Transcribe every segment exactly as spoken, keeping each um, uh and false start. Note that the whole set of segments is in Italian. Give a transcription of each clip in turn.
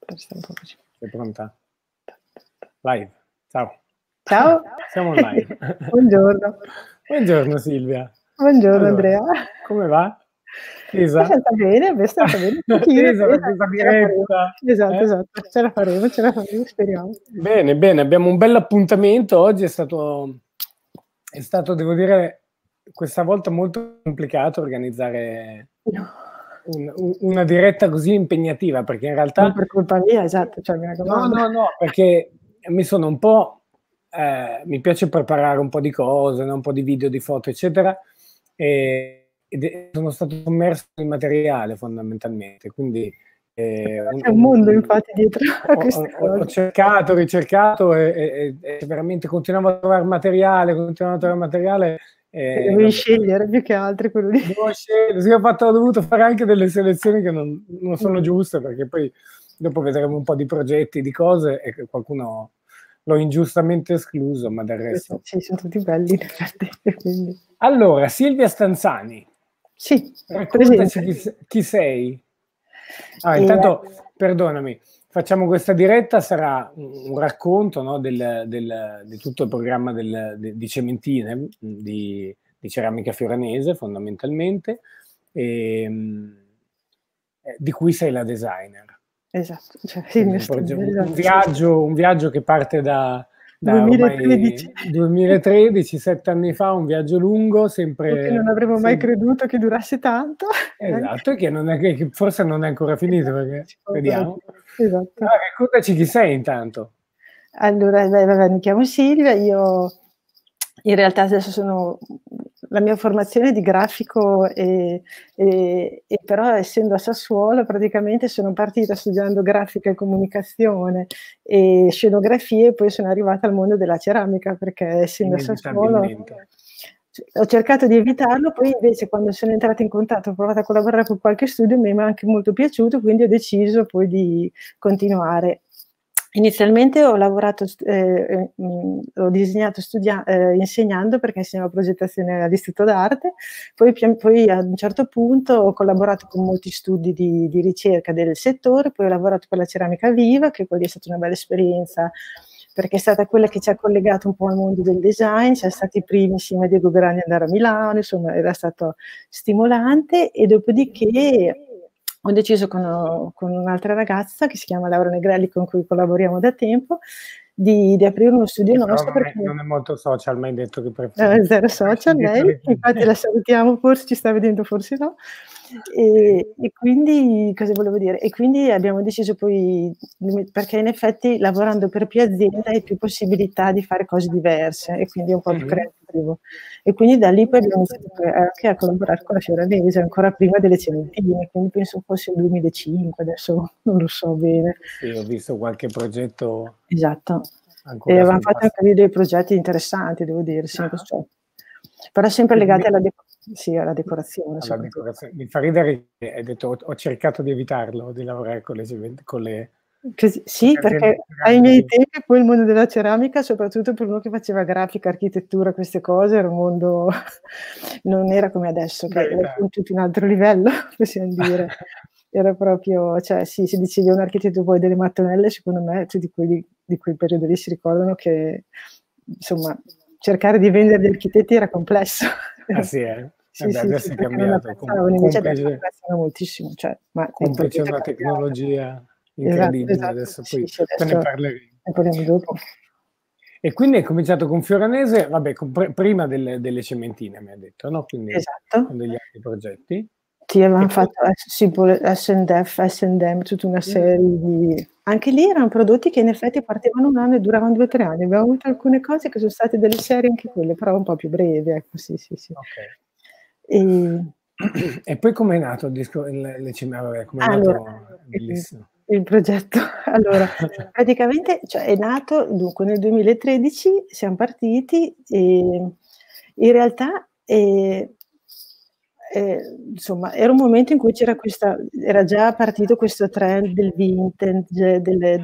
Sei pronta? Live. Ciao. Ciao. Siamo live. Buongiorno. Buongiorno Silvia. Buongiorno Allora, Andrea. come va? È Tesa? stata bene, beh, è stata bene. Un pochino, Tesa per tesa, questa ce la faremo. diretta. Esatto, Eh? esatto. Ce la faremo, ce la faremo, speriamo. Bene, bene, abbiamo un bell'appuntamento. Oggi è stato, è stato, devo dire, questa volta molto complicato organizzare un, un, una diretta così impegnativa, perché in realtà... Non per colpa mia, esatto, cioè, mi No, raccomando. no, no, perché mi sono un po'... Eh, mi piace preparare un po' di cose, no? Un po' di video, di foto, eccetera, e, e sono stato sommerso in materiale fondamentalmente, quindi... Eh, C'è un mondo infatti dietro a ho, queste ho, cose. ho cercato, ricercato e, e, e veramente continuavo a trovare materiale, continuavo a trovare materiale. E dovevi vabbè. scegliere più che altro quello lì. Devo scegliere, sì, ho, fatto, ho dovuto fare anche delle selezioni che non, non sono giuste, perché poi dopo vedremo un po' di progetti, di cose, e qualcuno l'ho ingiustamente escluso, ma del resto... Sì, sono tutti belli in effetti. Quindi. Allora, Silvia Stanzani. Sì, raccontaci chi, chi sei. Ah, e... intanto, perdonami, facciamo questa diretta, sarà un racconto, no, del, del, di tutto il programma del, de, di Cementine, di, di ceramica fioranese fondamentalmente, e, di cui sei la designer. Esatto, cioè, sì, un, esatto, un, viaggio, un viaggio che parte da, da duemilatredici. ormai duemilatredici, sette anni fa, un viaggio lungo, sempre... Che non avremmo mai sempre... creduto che durasse tanto. Esatto, e che, non è, che forse non è ancora finito, Esatto, perché vediamo. Esatto. Allora, raccontaci chi sei intanto. Allora, vabbè, mi chiamo Silvia, io in realtà adesso sono, la mia formazione è di grafico e, e, e però essendo a Sassuolo praticamente sono partita studiando grafica e comunicazione e scenografie e poi sono arrivata al mondo della ceramica perché essendo a Sassuolo ho cercato di evitarlo, poi invece quando sono entrata in contatto ho provato a collaborare con qualche studio, mi è anche molto piaciuto, quindi ho deciso poi di continuare. Inizialmente ho lavorato, eh, mh, ho disegnato studia- eh, insegnando perché insegnavo progettazione all'Istituto d'Arte, poi, poi a un certo punto ho collaborato con molti studi di, di ricerca del settore, poi ho lavorato per la ceramica viva, che quella è stata una bella esperienza perché è stata quella che ci ha collegato un po' al mondo del design, siamo stati i primi insieme a Diego Grani ad andare a Milano, insomma era stato stimolante e dopodiché ho deciso con, con un'altra ragazza che si chiama Laura Negrelli con cui collaboriamo da tempo di, di aprire uno studio sì, nostro. Non, perché è, non è molto social, mi hai detto che preferisci. Eh, zero social lei, infatti la salutiamo, forse ci sta vedendo, forse no. E, e quindi cosa volevo dire? E quindi abbiamo deciso poi, perché in effetti lavorando per più aziende hai più possibilità di fare cose diverse e quindi è un po' più creativo. E quindi da lì poi abbiamo iniziato anche a collaborare con la Fioranese, ancora prima delle Cementine, quindi penso fosse il duemilacinque, adesso non lo so bene. Sì, ho visto qualche progetto. Esatto. E avevamo fatto anche dei progetti interessanti, devo dire, sempre, cioè, però sempre legati alla, deco sì, alla decorazione. Alla decorazione. Mi fa ridere che hai detto ho, ho cercato di evitarlo, di lavorare con le, con le Così, sì, con perché ai miei tempi poi il mondo della ceramica, soprattutto per uno che faceva grafica, architettura, queste cose, era un mondo, non era come adesso, che era tutto un altro livello, possiamo dire. Era proprio, cioè sì, se dicevi un architetto poi delle mattonelle, secondo me tutti quelli di quel periodo lì si ricordano che, insomma, cercare di vendere gli architetti era complesso. Ah sì, eh? Sì, eh beh, sì, adesso sì, è perché non cambiato. apprezzavano, invece adesso Complice, apprezzano moltissimo. Cioè, ma complice una tecnologia incredibile, esatto, esatto. adesso Sì, poi sì, adesso ne parleremo. Ne parliamo dopo. E quindi hai cominciato con Fioranese, vabbè, con, pr prima delle, delle Cementine, mi ha detto, no? Quindi esatto. con degli altri progetti. Sì, avevamo fatto S and F, S and M, tutta una serie di... Anche lì erano prodotti che in effetti partivano un anno e duravano due o tre anni. Abbiamo avuto alcune cose che sono state delle serie anche quelle, però un po' più brevi, ecco, sì, sì, sì. Okay. E... e poi com'è nato il disco, il, le, vabbè, com'è allora, nato? Bellissimo. Il progetto, allora, praticamente cioè, è nato, dunque nel duemilatredici siamo partiti e in realtà eh, eh, insomma era un momento in cui c'era questa, era già partito questo trend del vintage, delle,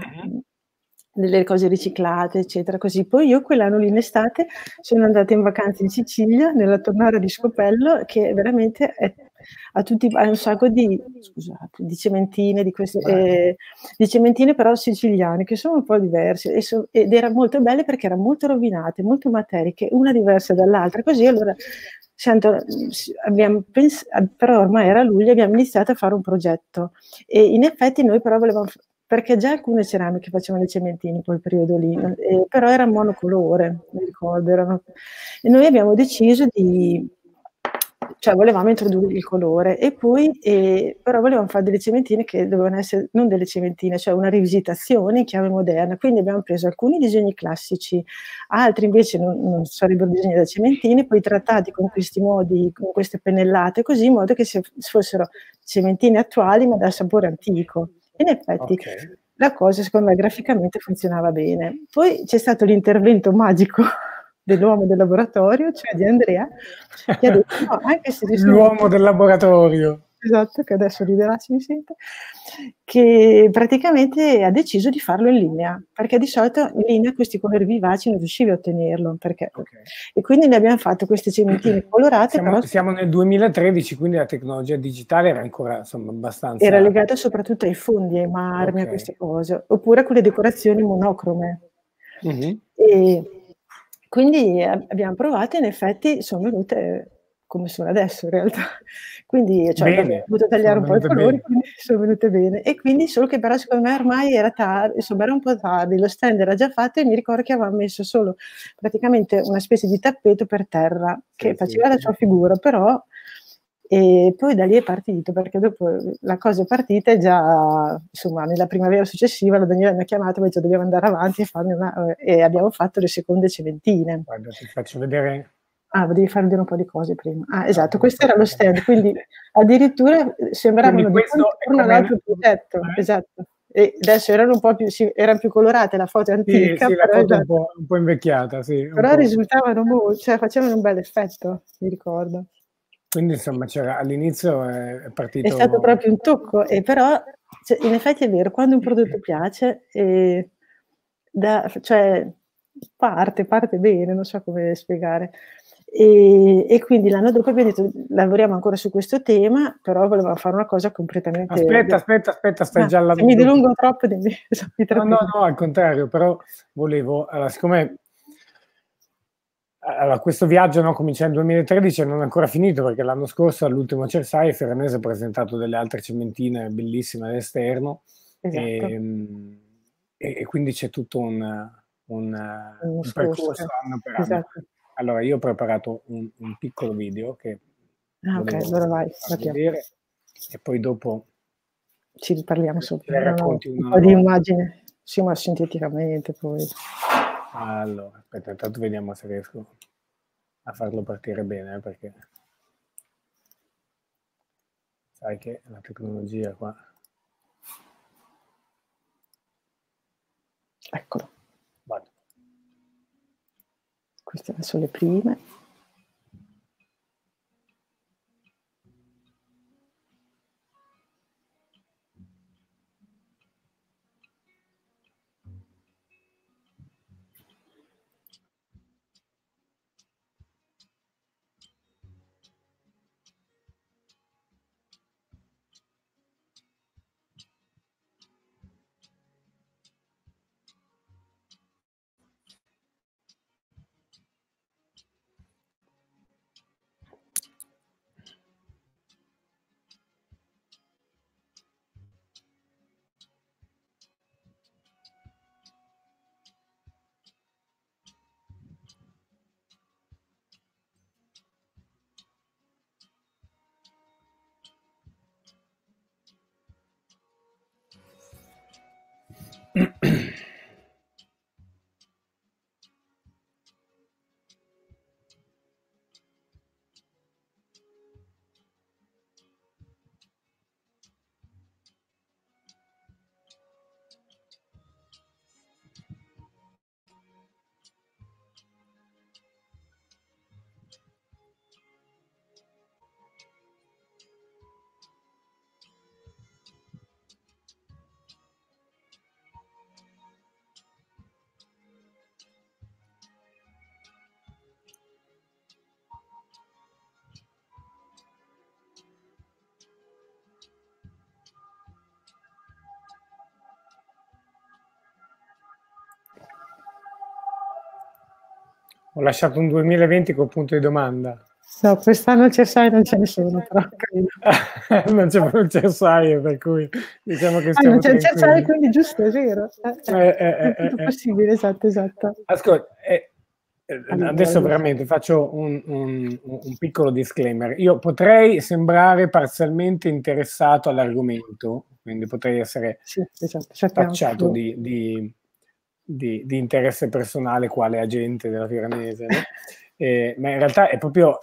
delle cose riciclate, eccetera, così. Poi io quell'anno lì in estate sono andata in vacanza in Sicilia, nella Tornara di Scopello, che veramente è ha tutti ha un sacco di scusate, di cementine, di queste ehm, di cementine però siciliane, che sono un po' diverse e so ed eran molto belle perché eran molto rovinate, molto materiche, una diversa dall'altra. Così allora sento, mhmm, s abbiam pens a però ormai era luglio, abbiamo iniziato a fare un progetto e in effetti noi però volevam f perché già alcune ceramiche facevano i cementini in quel periodo lì, Mh. ehm, però era monocolore, mi ricordo, erano e noi abbiamo deciso di cioè volevamo introdurre il colore e poi ehm, però volevam fare delle cementine che dovevano essere non delle cementine, cioè una rivisitazione in chiave moderna. Quindi abbiamo preso alcuni disegni classici, altri invece non non sarebbero disegni da cementine, poi trattati con questi modi, con queste pennellate così, in modo che se f fossero cementine attuali ma dal sapore antico. In effetti Okay. la cosa secondo me graficamente funzionava bene. Poi c'è stato l'intervento magico dell'uomo del laboratorio, cioè di Andrea, che ha detto: "No, anche se ci sono" L'uomo del laboratorio. esatto, che adesso riderà se mi sente, che praticamente ha deciso di farlo in linea, perché di solito in linea questi colori vivaci non riuscivi a ottenerlo, perché Okay. e quindi ne abbiam fatto queste cementine colorate Siamo però siamo nel duemilatredici, quindi la tecnologia digitale era ancora, insomma, era abbastanza legata soprattutto ai fondi, ai marmi, a okay. queste cose, oppure a quelle decorazioni monocrome. Mh-mh. E quindi a abbiam provato e in effetti son venute come sono adesso in realtà. Quindi cioè abbiamo Bene, dovuto sono tagliare un po' i venute colori, bene. quindi son venute bene. E quindi solo che però secondo me ormai era tar insomma era un po' tardi, lo stand era già fatto e mi ricordo che avevam messo solo praticamente una specie di tappeto per terra, che Sì, sì. faceva la sua figura, però e poi da lì è partito, perché dopo la cosa è partita e già insomma nella primavera successiva la Daniela mi ha chiamato e m'ha detto: "Dobbiamo andare avanti e farne una" uhm, e abbiamo fatto le seconde cementine. Guarda, ti faccio vedere Ah, volevi far vedere un po' di cose prima. Ah, no, esatto, volevo questo era farti lo vedere stand, quindi addirittura, uhm, quindi sembravano di questo è contorno come n all'altro progetto, eh? esatto. E adesso erano un po' più sì, eran più colorate, la foto è Sì, antica, sì, la però foto è un esatto. po' un po' invecchiata, sì, un Però po'. risultavano mol cioè facevano un bell'effetto, mi ricordo. Quindi insomma c'era all'inizio è è È stato partito proprio un tocco e però cioè in effetti è vero, quando un prodotto piace, ehm, da f cioè parte, parte bene, non so come spiegare. Ehm, e quindi l'anno dopo abbiam detto: "Lavoriamo ancora su questo tema", però volevam fare una cosa completamente aspetta, aspetta, aspetta, stai ah, già se mi all'aneddoto. dilungo troppo dimmi, esatto, mi No, no, trattengo. no, al contrario, però volevo allora siccome a allora questo viaggio, no, comincia nel duemilatredici e non è ancora finito, perché l'anno scorso all'ultimo Cersaie Ferranese ha presentato delle altre cementine bellissime all'esterno, Esatto, ehm, e e quindi c'è tutto un un uno un scorso, percorso eh. anno per anno. Esatto. Allora io ho preparato un un piccolo video che Ah okay, volevo allora vai, far partiamo. vedere e poi dopo Ci riparliamo ce ce sopra. ne No, no, racconti un una po' alla di volta. immagine. Sì, ma sinteticamente poi. Allora, aspetta, intanto vediamo se riesco a farlo partire bene, eh, perché sai che la tecnologia qua. Eccolo. Vado. Queste adesso le prime. Ho lasciato un duemilaventi col punto di domanda. No, quest'anno il Cersaie non ce ne sono, però credo. Non c'è più il Cersaie, per cui diciamo che Ah, stiamo non c'è il Cersaie, tranquilli. quindi giusto, è vero. Eh, Eh, eh, è eh, tutto eh. possibile, esatto, esatto. Ascolta, eh, eh, Allora, adesso allora. veramente faccio un, un, un piccolo disclaimer. Io potrei sembrare parzialmente interessato all'argomento, quindi potrei essere Sì, esatto, sappiamo. tacciato di, di, di, di interesse personale quale agente della Firanese, no? Eh, ma in realtà è proprio,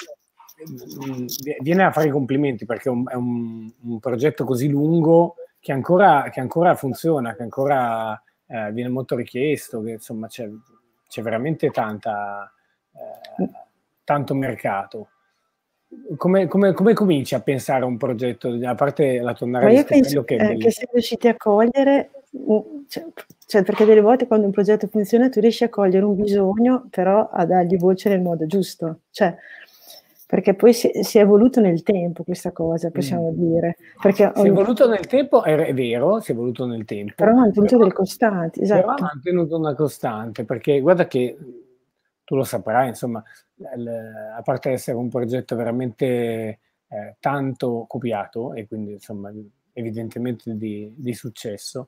viene a fare i complimenti perché è un, è un, un progetto così lungo che ancora, che ancora funziona, che ancora eh, viene molto richiesto, che insomma c'è, c'è veramente tanta, eh, tanto mercato. Come, come, come cominci a pensare a un progetto, a parte la tonnara Ma di io penso Scopello che è eh, che bellissimo? se riuscite a cogliere, cioè, cioè, perché delle volte quando un progetto funziona tu riesci a cogliere un bisogno, però a dargli voce nel modo giusto, cioè, perché poi si, si è evoluto nel tempo questa cosa, possiamo mm. dire. Perché si è evoluto nel tempo, è, è vero, si è evoluto nel tempo. Però ha mantenuto però, delle costanti, esatto. Però ha mantenuto una costante, perché guarda che, tu lo saprai, insomma, l- a parte essere un progetto veramente eh, tanto copiato, e quindi insomma evidentemente di, di successo,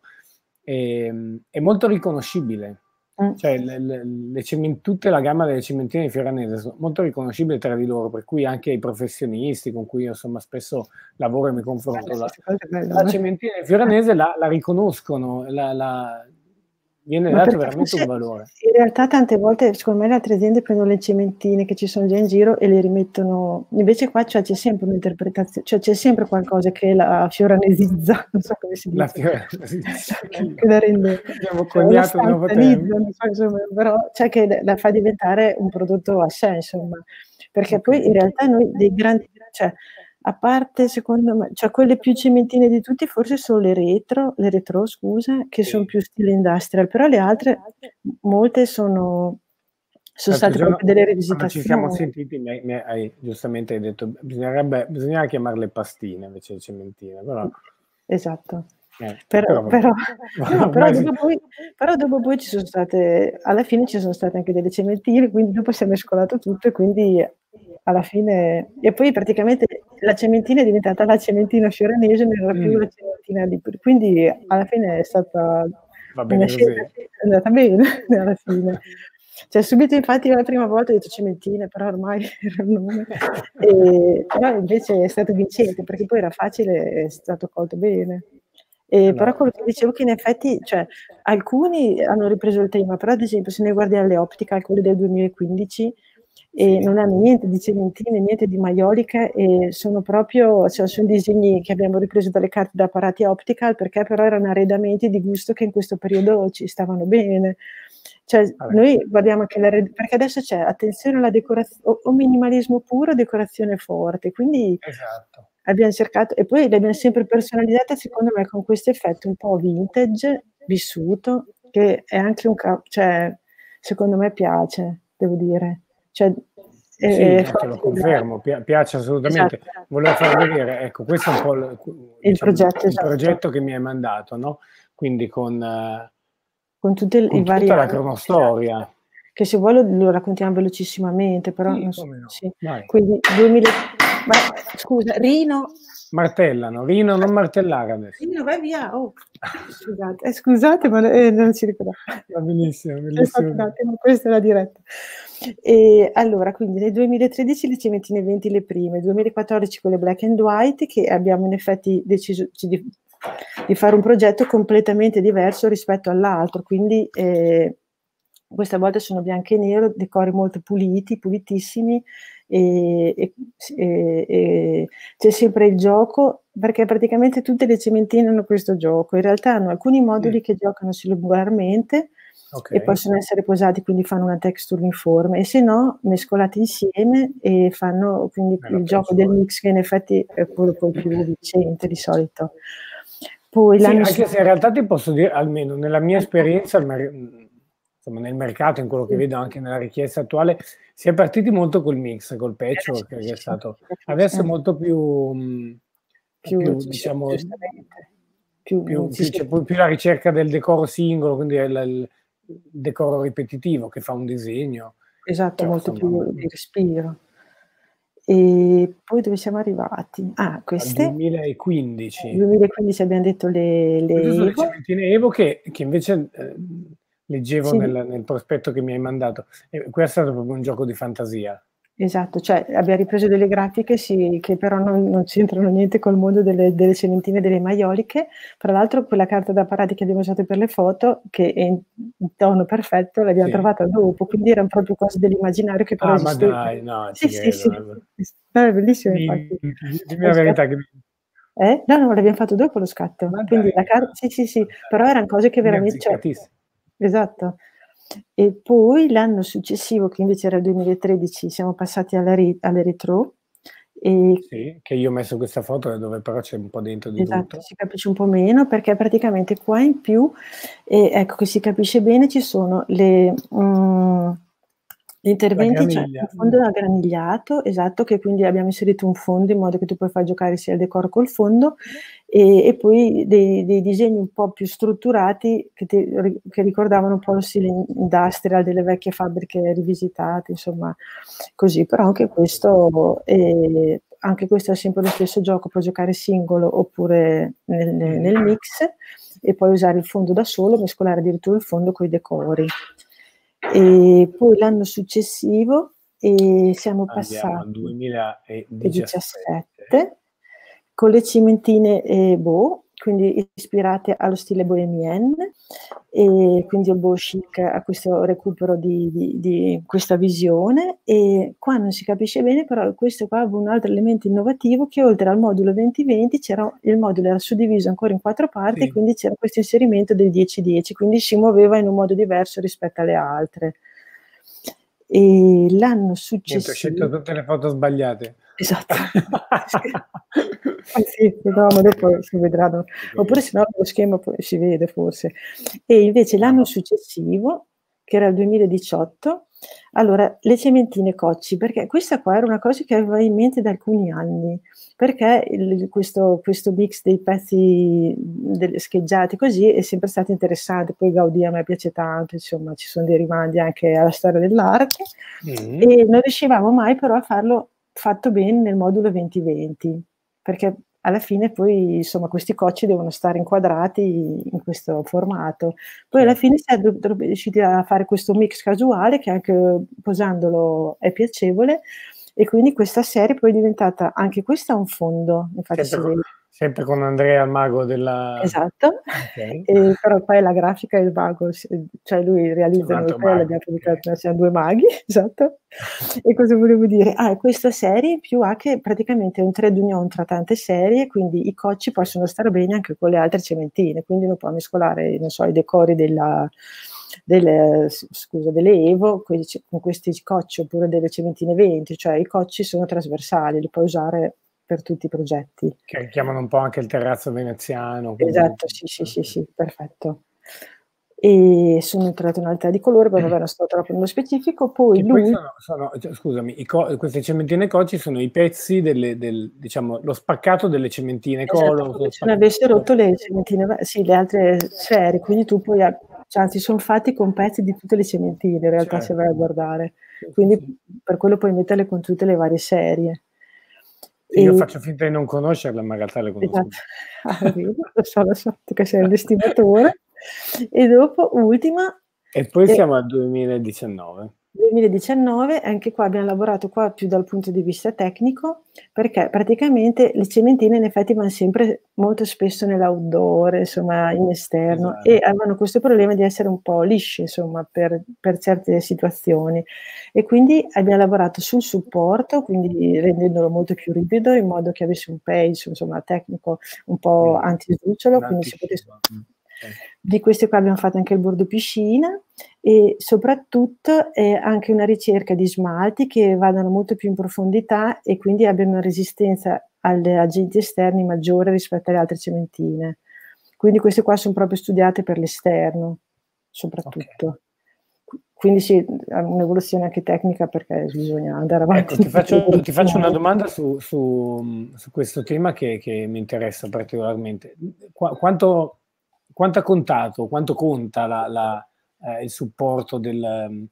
è, è molto riconoscibile. Mm. Cioè, le, le, le cement- tutta la gamma delle cementine di Fioranese sono molto riconoscibili tra di loro, per cui anche i professionisti con cui io insomma spesso lavoro e mi confronto, la, la cementina di Fioranese la, la riconoscono, la, la, viene Ma dato veramente un valore. In realtà tante volte, secondo me, le altre aziende prendono le cementine che ci sono già in giro e le rimettono, invece qua cioè, c'è sempre un'interpretazione, cioè c'è sempre qualcosa che la fioranesizza, non so come si dice. La fioranesizza. che la rende, abbiamo coniato un nuovo termine. Insomma, però cioè che la fa diventare un prodotto a sé, insomma, perché okay. Poi in realtà noi dei grandi, cioè a parte secondo me, cioè quelle più cementine di tutti forse sono le retro, le retro scusa, che sì. Sono più stile industrial, però le altre molte sono, sono state giorno, proprio delle rivisitazioni. Ci siamo sentiti, mi hai, mi hai, giustamente hai detto, bisognerebbe, bisognava chiamarle pastine invece di cementine, però... Esatto. Eh, però, però, però, no, però, dopo poi, però dopo poi ci sono state, alla fine ci sono state anche delle cementine, quindi dopo si è mescolato tutto e quindi alla fine, e poi praticamente la cementina è diventata la cementina fioranese, non era più mm. la cementina di, quindi alla fine è stata Va bene una scelta, è andata bene alla fine. Cioè subito infatti la prima volta ho detto cementine, però ormai era il nome, e, però invece è stato vincente perché poi era facile e è stato colto bene. E allora. Però quello che dicevo che in effetti, cioè, alcuni hanno ripreso il tema, però ad esempio se ne guardi alle Optical, quelle del duemilaquindici, e sì. Non hanno niente di cementine, niente di maioliche, e sono proprio, cioè, sono disegni che abbiamo ripreso dalle carte da apparati Optical, perché però erano arredamenti di gusto che in questo periodo ci stavano bene. Cioè, Vabbè. Noi guardiamo che la, perché adesso c'è attenzione alla decorazione, o, o minimalismo puro, decorazione forte, quindi esatto. Abbiamo cercato, e poi le abbiamo sempre personalizzate secondo me con questo effetto un po' vintage, vissuto, che è anche un, cioè, secondo me piace, devo dire. Cioè, sì, eh, no, te lo confermo, pi- piace assolutamente. Esatto. Volevo far vedere, ecco, questo è un po' il, il, diciamo, progetto, il esatto. progetto che mi hai mandato, no? Quindi con, uh, con, tutte con i vari tutta la cronostoria. Esatto. Che se vuoi lo, lo raccontiamo velocissimamente, però sì, non so. no. Sì. Quindi duemila... Ma, scusa, Rino... Martellano, Rino, non martellare adesso. Rino, vai via, oh. Scusate, eh, scusate, ma eh, non si ricorda. Va benissimo, bellissimo. Un attimo, questa è la diretta. E allora, quindi nel duemilatredici le cementine venti le prime, duemilaquattordici quelle black and white, che abbiamo in effetti deciso di, di fare un progetto completamente diverso rispetto all'altro, quindi eh, questa volta sono bianche e nero, decori molto puliti, pulitissimi, e, e, e, e c'è sempre il gioco, perché praticamente tutte le cementine hanno questo gioco. In realtà hanno alcuni moduli mm. che giocano singolarmente, okay. E possono essere posati, quindi fanno una texture uniforme, e se no mescolati insieme e fanno quindi Beh, il gioco del mix, che in effetti è quello poi più vincente di solito. Poi sì, anche so- se in realtà ti posso dire, almeno nella mia esperienza, insomma, nel mercato, in quello che vedo anche nella richiesta attuale, si è partiti molto col mix, col patchwork, che è stato adesso è molto più, più, più diciamo, più, più, più, c'è più la ricerca del decoro singolo, quindi il, il decoro ripetitivo che fa un disegno, esatto, Però molto insomma, più mh. di respiro. E poi dove siamo arrivati? Ah, Al queste duemilaquindici. duemilaquindici abbiam detto le Queste le sono le Evo. cementine Evo che che invece, ehm, leggevo Sì. nel nel prospetto che mi hai mandato. E questo è stato proprio un gioco di fantasia. Esatto, cioè abbiam ripreso delle grafiche, sì, che però non non c'entrano niente col mondo delle delle cementine, delle maioliche. Tra l'altro quella carta da parati che abbiamo usato per le foto, che è in in tono perfetto, l'abbiam Sì. trovata dopo, quindi eran proprio cose dell'immaginario che però Ah, ma esistevano. dai, no, Sì, ci sì, sì, credo. sì, s no, è bellissimo infatti. Dimmi dimmi Lo la scatto verità che mi eh? No, no, l'abbiam fatto dopo lo scatto. Ma Quindi dai, la car sì, sì, sì, però eran cose che quindi veramen cioè azzeccatissimo. esatto. E poi l'anno successivo, che invece era il duemilatredici, siamo passati alla ri alle retro, e Sì, che io ho messo questa foto dove però c'è un po' dentro di Esatto, tutto. si capisce un po' meno perché praticamente qua in più, ehm, ecco che si capisce bene, ci sono le mhmm, gli La interventi, cioè un graniglia, mh. fondo aggranigliato, esatto, che quindi abbiamo inserito un fondo in modo che tu puoi far giocare sia il decor col fondo, e e poi dei dei disegni un po' più strutturati che ti ri che ricordavano un po' lo stile in industrial delle vecchie fabbriche rivisitate, insomma così. Però anche questo ehm, anche questo è sempre lo stesso gioco, puoi giocare singolo oppure nel Mh-mh. nel mix e puoi usare il fondo da solo, mescolare addirittura il fondo coi decori. E poi l'anno successivo, ehm, siamo Andiamo al passati e duemiladiciassette. diciassette con le cementine Evo, quindi ispirate allo stile bohémien, e quindi il beau chic ha questo recupero di di di questa visione. E qua non si capisce bene, però questo qua aveva un altro elemento innovativo, che oltre al modulo venti venti c'era il modulo era suddiviso ancora in quattro parti, e Sì. quindi c'era questo inserimento del dieci dieci, quindi si muoveva in un modo diverso rispetto alle altre. E l'anno Niente, ho scelto successivo tutte le foto sbagliate. Esatto. Sì. Eh sì, no, ma dopo si vedranno. Ci Oppure credo. se no lo schema poi si vede forse. E invece Ah, l'anno va successivo, che era il duemiladiciotto, allora le cementine Cocci, perché questa qua era una cosa che avevo in mente da alcuni anni, perché il questo questo mix dei pezzi, mhmm, delle scheggiati così è sempre stato interessante. Poi Gaudì a me piace tanto, insomma ci son dei rimandi anche alla storia dell'arte, Mh-mh. e non riuscivamo mai però a farlo fatto bene nel modulo venti venti, perché alla fine poi, insomma, questi cocci devono stare inquadrati in questo formato. Poi alla Certo. fine si è do dob riusciti a fare questo mix casuale che anche posandolo è piacevole, e quindi questa serie poi è diventata anche questa ha un fondo, infatti Sempre si co vede. sempre con Andrea il mago della Esatto, okay. e però poi la grafica e il mago, s cioè lui C'è un realizza, noi altro poi mago, l'abbiamo okay. siam due maghi, esatto. E cosa volevo dire? Ah, e questa serie in più ha che praticamente è un trade union tra tante serie, quindi i cocci Sì. possono stare bene anche con le altre cementine, quindi uno può mescolare, non so, i decori della delle s scusa, delle Evo con i c con questi cocci, oppure delle cementine venti, cioè i cocci sono trasversali, li puoi usare per tutti i progetti. Che richiamano un po' anche il terrazzo veneziano, quindi Esatto, sì, sì, sì, sì, perfetto. E sono entrate un'altra di colore, poi vabbè non sto troppo nello specifico, poi Che poi l'ul sono sono cioè scusami, i co queste cementine Cocci sono i pezzi delle del diciamo, lo spaccato delle cementine Esatto, Colo, come sono se non spacca avesse rotto le okay. cementine va sì, le altre serie, quindi tu puoi a cioè anzi son fatti con pezzi di tutte le cementine in realtà, se vai a Certo. guardare. Sì, sì, Quindi, sì. per quello puoi metterle con tutte le varie serie. Sì, io E faccio finta di non conoscerle, ma in realtà le conosco Esatto. bene. Ah, vedi? Lo so, lo so, tu che sei un estimatore. E dopo, ultima E poi e siamo al duemiladiciannove. duemiladiciannove, anche qua abbiam lavorato qua più dal punto di vista tecnico, perché praticamente le cementine in effetti van sempre molto spesso nell'outdoor, insomma in esterno, e Esatto. avevano questo problema di essere un po' lisce, insomma, per per certe situazioni. E quindi abbiam lavorato sul supporto, quindi rendendolo molto più ripido, in modo che avesse un page, insomma tecnico, un po' Mh. anti-sdrucciolo, Un quindi si potesse antiscivolone, mh, certo. di queste qua abbiam fatto anche il bordo piscina, e soprattutto, ehm, anche una ricerca di smalti che vadano molto più in profondità e quindi abbiano una resistenza alle agenti esterni maggiore rispetto alle altre cementine. Quindi queste qua son proprio studiate per l'esterno, Okay. soprattutto. Q quindi sì, ha un'evoluzione anche tecnica perché bisogna andare Ecco, avanti ti faccio ti faccio una domanda su su mhmm, su questo tema che che mi interessa particolarmente. Mhmm, qua quanto quanto ha contato, quanto conta la la ehm, il supporto del mhmm,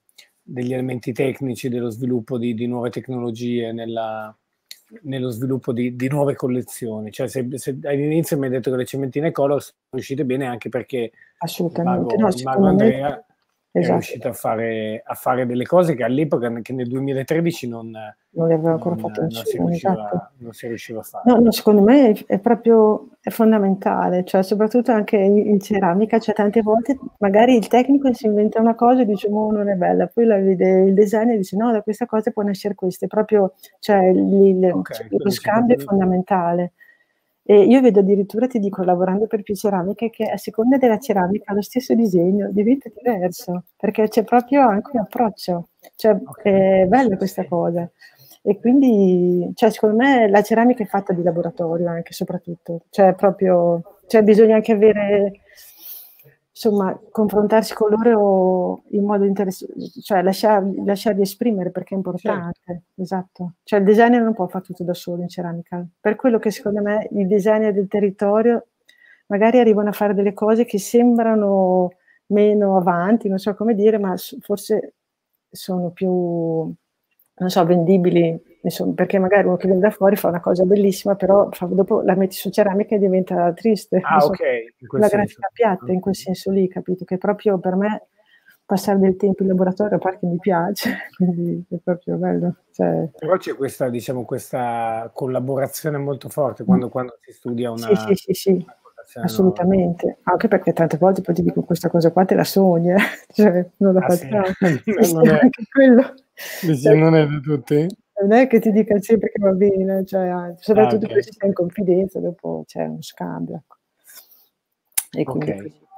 degli elementi tecnici, dello sviluppo di, di nuove tecnologie, nella, nello sviluppo di, di nuove collezioni. Cioè, se, se all'inizio mi hai detto che le cementine color sono riuscite bene anche perché Assolutamente, il no, mago, il mago secondo me Andrea è esatto. riuscito a fare, a fare delle cose che all'epoca, che nel duemilatredici non, non le aveva ancora non, fatto non, si nessuno, riusciva, esatto. non si riusciva a fare. No, no, secondo me è, è proprio è fondamentale, cioè soprattutto anche in, in ceramica, cioè tante volte magari il tecnico si inventa una cosa e dice oh, non è bella, poi la vede il designer e dice no, da questa cosa può nascere questa, è proprio, cioè il, il, Okay, lo scambio è fondamentale. E io vedo addirittura, ti dico, lavorando per più ceramiche, che a seconda della ceramica lo stesso disegno diventa diverso, perché c'è proprio anche un approccio, cioè okay. è bella questa cosa. E quindi, cioè, secondo me la ceramica è fatta di laboratorio anche, soprattutto, cioè proprio, cioè bisogna anche avere, insomma, confrontarsi con loro in modo interessante, cioè lasciarli, lasciarli esprimere perché è importante, Certo. esatto. Cioè il designer non può fare tutto da solo in ceramica, per quello che secondo me i designer del territorio magari arrivano a fare delle cose che sembrano meno avanti, non so come dire, ma forse sono più, non so, vendibili, insomma, perché magari uno che viene da fuori fa una cosa bellissima, però fa, dopo la metti su ceramica e diventa triste. Ah, so, okay, in quel una senso. grafica piatta, in quel senso lì, capito? Che proprio per me passare del tempo in laboratorio, a parte mi piace, quindi è proprio bello. Cioè, Però c'è questa, diciamo, questa collaborazione molto forte mh. quando, quando si studia Sì, una, sì, sì, sì, una colazione nuova. assolutamente. Anche perché tante volte poi ti dico questa cosa qua te la sogni, eh, cioè non la Ah sì? facciamo. Sì, sì, Non è, anche quello. dici, non è da tutti? Non è che ti dica sempre che va bene, cioè, Ah, soprattutto poi okay. se sei in confidenza, dopo c'è uno scambio, ecco. E quindi Okay. così.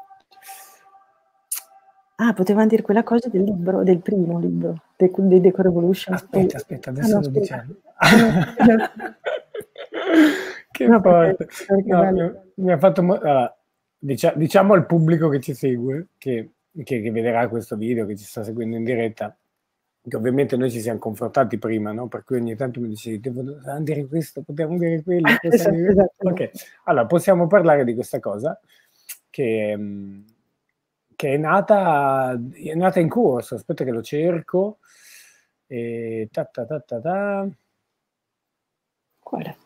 Ah, potevam dire quella cosa del libro, del primo libro, dei dei Deco Revolution. E Aspetta, aspetta, ah adesso no, lo scusa. diciamo. No, no, scusa. Che No, perché forte. perché è No, bello. mi mi ha fatto mo allora, dicia diciamo al pubblico che ci segue, che che che vedrà questo video, che ci sta seguendo in diretta, che ovviamente noi ci siam confrontati prima, no, per cui ogni tanto mi dicevi: "Devo dobbiamo dire questo, possiamo dire quello, possiamo Esatto, dire" esatto, okay, esatto. allora possiamo parlare di questa cosa che mhmm, che è nata è nata in corso. Aspetta che lo cerco. Ehm, ta ta ta ta ta. Quale?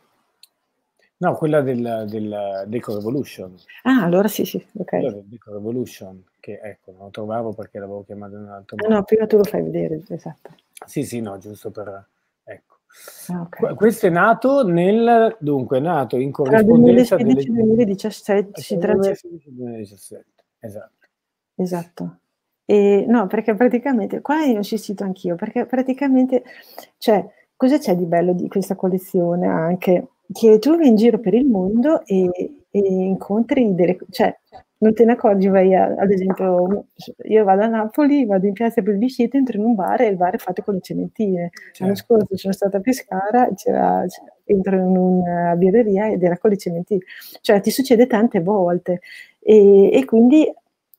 No, quella del del Deco Revolution. Ah, allora sì, sì, Quella okay. del Deco Revolution, che ecco, non lo trovavo perché l'avevo chiamato in un altro Ah no, modo. prima tu lo fai vedere, esatto. Sì, sì, no, giusto per ecco. Ah, Que okay. questo è nato nel dunque è nato in Tra il corrispondenza delle duemilasedici e il duemiladiciassette si tra il trace duemilasedici e il duemiladiciassette, esatto. esatto. Ehm, no, perché praticamente qua io ho insistito anch'io, perché praticamente cioè, cosa c'è di bello di questa collezione anche? Che tu vai in giro per il mondo e e incontri delle cioè, non te ne accorgi, vai a ad esempio, io vado a Napoli, vado in piazza Plebiscito, entro in un bar e il bar è fatto con le cementine. L'anno Certo. scorso sono stata a Pescara, c'era c entro in una birreria ed era con le cementine. Cioè, ti succede tante volte. E e quindi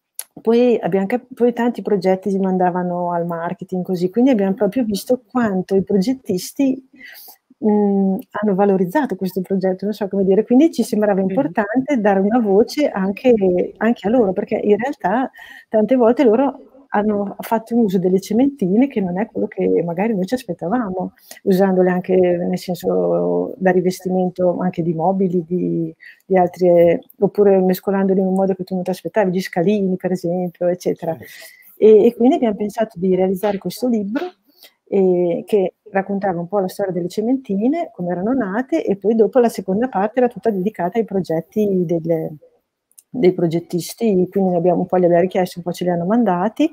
poi abbiam cap poi tanti progetti si mandavano al marketing così, quindi abbiam proprio visto quanto i progettisti, mhmm, hanno valorizzato questo progetto, non so come dire, quindi ci sembrava Mh-mh. importante dare una voce anche anche a loro, perché in realtà tante volte loro hanno fatto uso delle cementine che non è quello che magari noi ci aspettavamo, usandole anche nel senso da rivestimento anche di mobili, di di altre oppure mescolandoli in un modo che tu non ti aspettavi, gli scalini per esempio, eccetera. Sì. E e quindi abbiam pensato di realizzare questo libro, ehm, che raccontava un po' la storia delle cementine, come erano nate, e poi dopo la seconda parte era tutta dedicata ai progetti del dei progettisti, quindi ne abbiamo un po' gliel'abbiam richiesti, un po' ce li hanno mandati,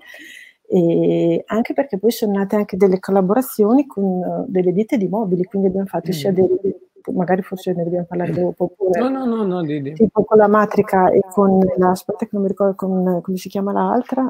ehm, anche perché poi son nate anche delle collaborazioni con delle ditte di mobili, quindi abbiam fatto sia Mh-mh. dei magari forse ne dobbiamo parlare dopo, No, oppure no, no, no, di di. tipo con la Matrica e con la aspetta che non mi ricordo con come si chiama l'altra,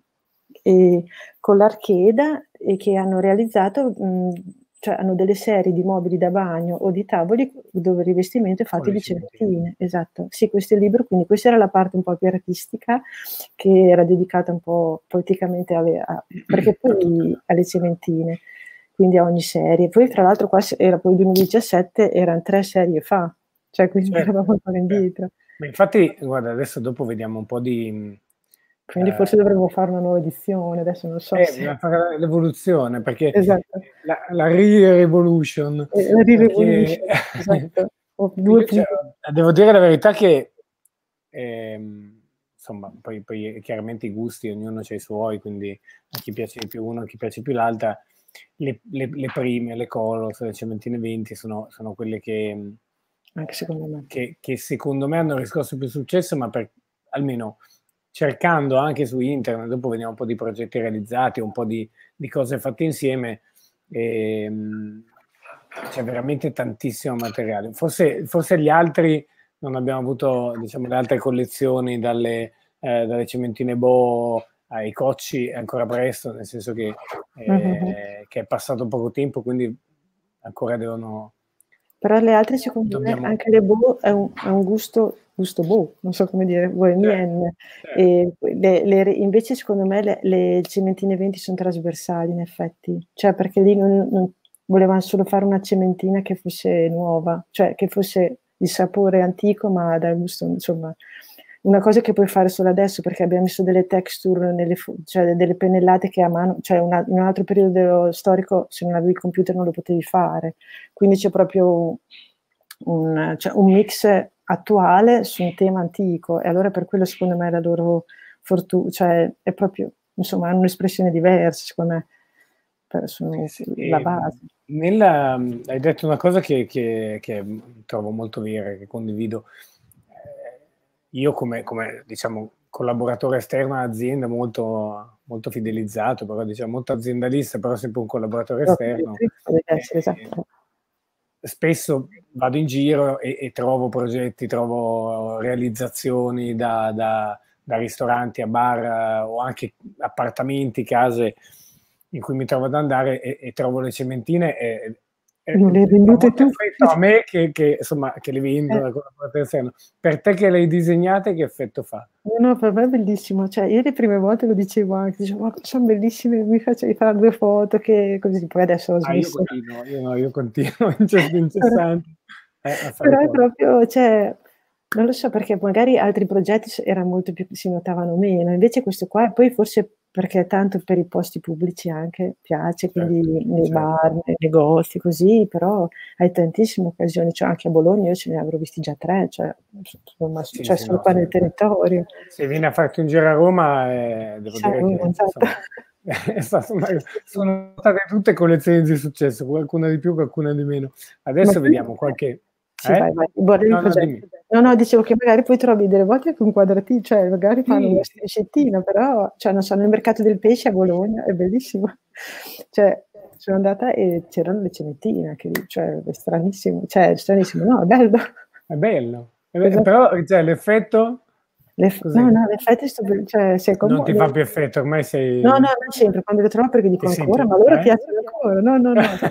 ehm, con l'Archeda e che hanno realizzato, mhmm, cioè hanno delle serie di mobili da bagno o di tavoli dove il rivestimento è Con fatto le di cementine. cementine, esatto. Sì, questo è il libro, quindi questa era la parte un po' più artistica che era dedicata un po' poeticamente alle a perché A tutta poi alle cementine, quindi a ogni serie. Poi tra l'altro qua s era poi il duemiladiciassette, eran tre serie fa, cioè quindi certo, eravamo ancora cer indietro. ma infatti guarda adesso dopo vediamo un po' di mhmm, Quindi forse Eh, dovremmo fare una nuova edizione, adesso non so eh, se bisogna fare l'evoluzione, perché esatto. la la re-revolution, E la perché re-revolution, esatto. O io cioè, due punto devo dire la verità che, ehm, insomma, poi poi chiaramente i gusti, ognuno c'ha i suoi, quindi a chi piace di più uno, a chi piace più l'altra. Le le le prime, le Colors, le Cementine venti sono sono quelle che anche secondo me. che che secondo me hanno riscosso più successo, ma per almeno cercando anche su internet, dopo vediamo un po' di progetti realizzati, un po' di di cose fatte insieme, ehm, c'è veramente tantissimo materiale. Forse forse gli altri non abbiamo avuto, diciamo, le altre collezioni dalle ehm, dalle Cementine Bo ai Cocci è ancora presto, nel senso che Mh-mh-mh. ehm, che è passato poco tempo, quindi ancora devono Però le altre secondo me, dobbiamo anche le Bo è un è un gusto gusto Bo, non so come dire, Certo, bohemienne. cer E le le re invece secondo me le le Cementine venti son trasversali in effetti, cioè perché lì non non volevan solo fare una cementina che fosse nuova, cioè che fosse di sapore antico ma dal gusto insomma, una cosa che puoi fare solo adesso perché abbiamo messo delle texture nelle fo cioè delle pennellate che a mano cioè una in un altro periodo storico se non avevi il computer non lo potevi fare. Quindi c'è proprio un cioè un mix attuale su un tema antico e allora per quello secondo me la loro fortu cioè è proprio insomma hanno un'espressione diversa secondo me, per Sì, su sì. la Ehm, base. nella mhmm, hai detto una cosa che che che, mhmm, trovo molto vera, che condivido. Ehm, io come come diciamo collaboratore esterno all'azienda molto molto fidelizzato, però diciamo molto aziendalista, però sempre un collaboratore esterno, Deve essere ehm esatto. spesso vado in giro e e trovo progetti, trovo realizzazioni da da da ristoranti a bar o anche appartamenti, case in cui mi trovo ad andare e e trovo le cementine e e Non le hai e fa vendute molto tu? effetto a me che che insomma che le vendo Eh. da collaboratore esterno. Per te che le hai disegnate che effetto fa? No, no, per me è bellissimo. Cioè io le prime volte lo dicevo anche, dicevo: "Ma son bellissime, mi facevi far due foto che" così, poi adesso ho Ah, io smesso. continuo, io no, io continuo inces incessante eh, a fare Però è foto. proprio cioè, non lo so perché magari altri progetti s eran molto più si notavano meno, invece questo qua e poi forse perché tanto per i posti pubblici anche piace, quindi Certo, nei certo. bar, nei negozi, così, però hai tantissime occasioni, cioè anche a Bologna io ce ne avrò visti già tre, cioè insomma, Sì, cioè sì, solo no, qua se nel territorio. se vieni a farti un giro a Roma, ehm, devo Chissà dire Roma, che esatto. insomma è stato una Sì, sì, sì. sono state tutte collezioni di successo, qualcuna di più, qualcuna di meno. Ma Adesso poi vediamo qualche sì, vai, eh? vai, volevi No, no, progetto. dimmi. No, no, dicevo che magari poi trovi delle volte anche un quadrati cioè magari fanno una Sì, sì, sì, sì. strisciettina, però cioè non so, nel mercato del pesce a Bologna è bellissimo. Cioè sono andata e c'erano le cementine anche lì, cioè è stranissimo, cioè stranissimo, no, è bello. È bello. E beh, Esatto. però cioè l'effetto L'eff no, così? no, in effetti sto pe cioè sei Non commo ti fa più effetto, ormai no, no, sei non sempre, quando le trovo perché ti dico: senti "Ancora? Ma a loro eh? piacciono ancora?" No, no, no,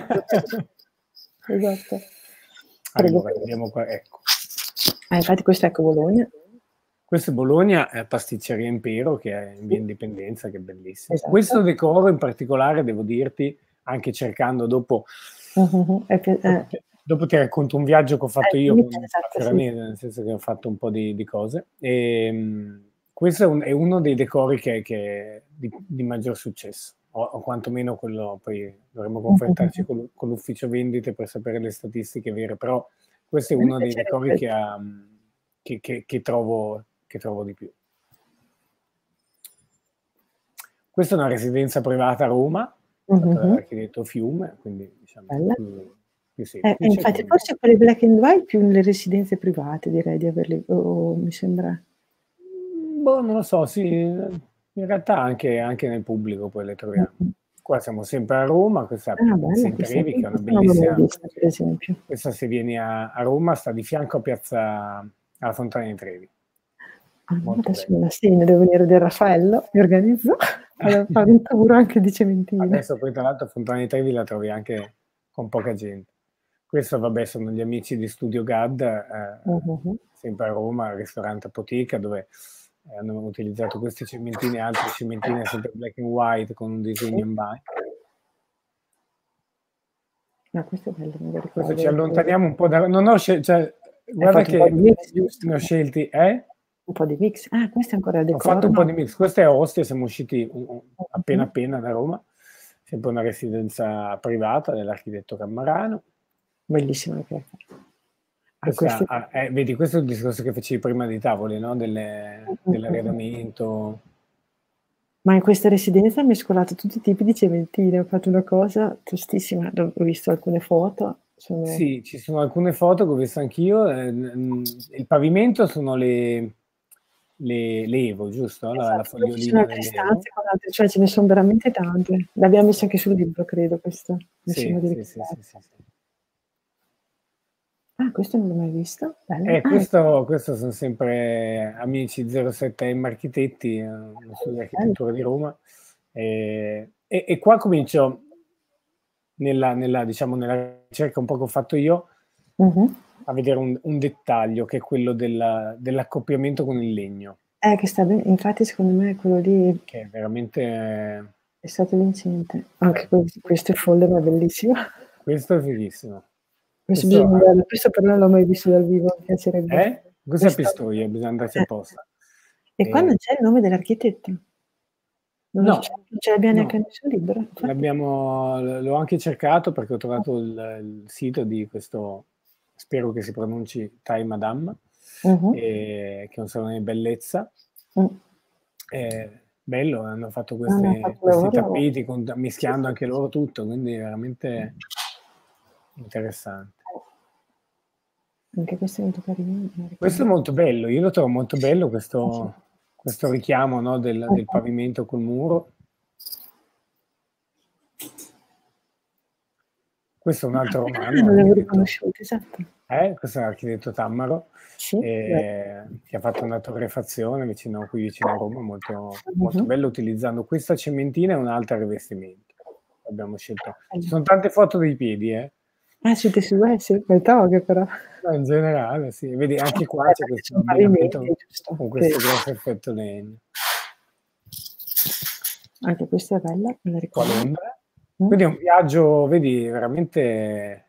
esatto. Prego, Allora, prego. vediamo qua, ecco. Eh, infatti questo ecco Bologna. Questo è Bologna, è Pasticceria Impero, che è in Sì, via Indipendenza, che è bellissimo. esatto. Questo decoro in particolare, devo dirti, anche cercando dopo Mh-mh-mh. È più dopo eh. ti dopo ti racconto un viaggio che ho Eh, fatto io dimmi con te, a esatto, sì. Fioranese, nel senso che ho fatto un po' di di cose. Ehm, questo è un è uno dei decori che che di di maggior successo, o o quantomeno quello poi dovremmo confrontarci Mh-mh-mh. con l'u con l'ufficio vendite per sapere le statistiche vere, però questo è A me uno dei decori piacerebbe. che ha mhmm, che che che trovo che trovo di più. Questa è una residenza privata a Roma, fatta Mh-mh-mh. dall'architetto Fiume, quindi diciamo Bella. più più Eh, e semplice infatti con forse quelle black and white più nelle residenze private direi di averle o o mi sembra mhmm, boh, non lo so, sì, ehm, in realtà anche anche nel pubblico poi le troviamo. mh-mh. Qua siamo sempre a Roma, questa Ah, Piazza bella questa Intrevi, qui, che è una questa non l'avevo bellissima vista per esempio. questa se vieni a a Roma sta di fianco a piazza alla Fontana di Trevi, Ah, no, molto adesso bella. me la segno, devo venire del Raffaello, mi organizzo, vado a fare un tour anche di cementine. Adesso poi tra l'altro a Fontana di Trevi la trovi anche con poca gente. Questo vabbè sono gli amici di Studio Gad, ehm, Mh-mh-mh. sempre a Roma, al ristorante Apoteca, dove, ehm, hanno utilizzato queste cementine, altre cementine sempre black and white con un Sì. disegno in ba No, questo è bello, me lo Questo ricordo ci da vedere. allontaniamo un po' da non ho scel cioè Hai guarda fatto un po' che di mix, giusto? ne ho scelti eh? Un po' di mix. Ah, questo è ancora il Ho decoro. fatto un po' di mix. Questo è a Ostia, siamo usciti un- un- appena Mhm. appena da Roma, sempre una residenza privata dell'architetto Cammarano. Bellissimo anche. Ah, Questa, questi... ah, eh, vedi, questo è il discorso che facevi prima dei tavoli, no? Delle- Mm, mm, mm. dell'arredamento. Ma in questa residenza ho mescolato tutti i tipi di cementine, ho fatto una cosa tostissima, ho visto alcune foto. Sono... Sì, ci sono alcune foto che ho visto anch'io. eh, mm, Il pavimento sono le, le, le Evo, giusto? La, la Esatto, poi ci sono fogliolina altre delle Evo. stanze con altre, cioè ce ne sono veramente tante. L'abbiamo messo anche sul libro, credo, questo. Mi Sì, sembra di sì, sì, ricordare. sì, sì, sì. Ah, questo non l'ho mai visto. Bello. Eh, Ah, questo, questo sono sempre amici zero sette M Architetti, eh, uno studio di bello. architettura di Roma. E, e- e qua comincio nella, nella, diciamo, nella ricerca un po' che ho fatto io Mhm. a vedere un, un dettaglio che è quello della- dell'accoppiamento con il legno, Eh, che sta bene. Infatti, secondo me quello lì che è veramente... eh, è stato vincente. Anche questo, questo folder è bellissimo. questo è fighissimo. Questo Questo, bisogna andarlo, questo però non l'ho mai visto dal vivo, mi piacerebbe. eh? Questo è a Questo... Pistoia, bisogna andarci eh. apposta. E qua non Eh, c'è il nome dell'architetto. Non lo no, c'è, non ce l'abbiamo neanche no. nel suo libro. Infatti. L'abbiamo, l'ho anche cercato perché ho trovato il, il sito di questo, spero che si pronunci Thai Madame, Mhm. eh, che è un salone di bellezza. Mm. È bello, hanno fatto Ah, no, ha queste- fatto un questi lavoro. tappeti con- Sì, mischiando sì, anche sì. loro tutto, quindi è veramente interessante. Anche questo è molto carino. mi Questo è ricordo. molto bello, io lo trovo molto bello Ah, sì. questo, questo richiamo, no, del, del Mhm. pavimento col muro. Questo è un altro Ah, romano, non l'avevo architetto. riconosciuto, esatto. Eh, questo è l'architetto Tammaro, Sì, beh. eh, che ha fatto una torrefazione vicino, qui vicino a Roma, molto, molto Mhm. bello, utilizzando questa cementina e un altro rivestimento. Abbiamo scelto. Ci Bello. sono tante foto dei piedi, eh? Ah, siete su eh, sì, quel toghe però. No, in generale, sì. Vedi, anche qua Eh, c'è perché questo sono pavimenti, abbinamento giusto? con Che... questo grosso effetto legno. Anche questa è bella, me la Qua ricordo. Londra. Mm? Quindi è un viaggio, vedi, veramente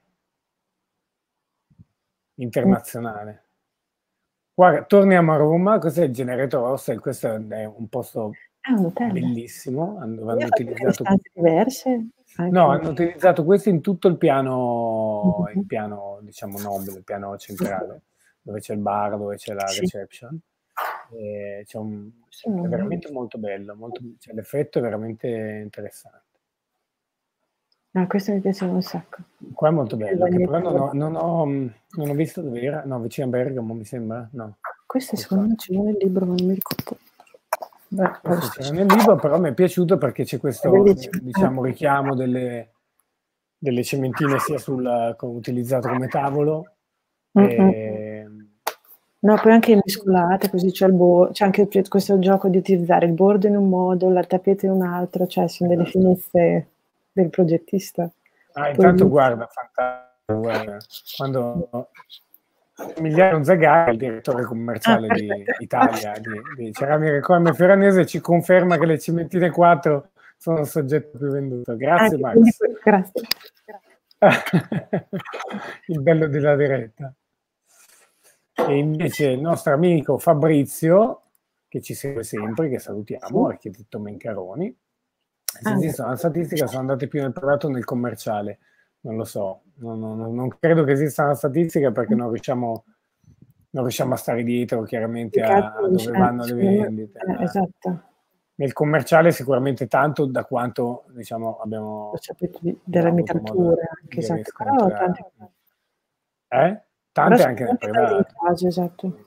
Mm. internazionale. Guarda, torniamo a Roma, questo è il Generetto Hostel, questo è un posto Ah, un hotel. bellissimo, hanno, Io hanno ho fatto delle utilizzato, stanze diverse, no, anche. hanno utilizzato questo in tutto il piano, il Mhm. piano, diciamo, nobile, il piano centrale, dove c'è il bar, dove c'è la Sì, reception. E c'è un- questo è non l'ho veramente visto. molto bello, molto, cioè, l'effetto è veramente interessante. No, questo mi piaceva un sacco. Qua è molto Il bello, che però bagnetto non ho, dorato. non ho, non ho visto dove era, no, vicino a Bergamo mi sembra, no, Questo ecco secondo qua. me c'è nel libro, ma non mi ricordo. Beh, Questo posto. c'era nel libro, però mi è piaciuto perché c'è È questo, bellissimo. diciamo, richiamo delle, delle cementine sia sul, co- utilizzato come tavolo. Mm, mm. E, No, poi anche mescolate, così c'è il bo- c'è anche il- questo gioco di utilizzare il bordo in un modo, la tapete in un altro, cioè sono delle esatto. finezze del progettista. Ah, intanto Poi, guarda, fantastico, guarda, quando Emiliano Zagari, il direttore ah, commerciale di perfetto. Italia di, di Ceramiche Colme Fioranese, ci conferma che le cementine quattro sono il soggetto più venduto. Grazie Anche quindi, Max. grazie. Il bello della diretta. E invece il nostro amico Fabrizio, che ci segue sempre, che salutiamo, Sì. architetto Mencaroni, se Ah, esiste una statistica sono andate più nel privato o nel commerciale, non lo so, non, non- non credo che esista una statistica perché non riusciamo, non riusciamo a stare dietro chiaramente più che a, altro a non dove c'è- vanno le secondo me, vendite. eh, esatto, Nel commerciale sicuramente tanto da quanto diciamo, lo abbiamo, sapete di- della abbiamo avuto modo mitratura anche, di esatto, però riscontrare. tante, Eh? però Tante anche nel sicuramente tante in privato. casa, esatto.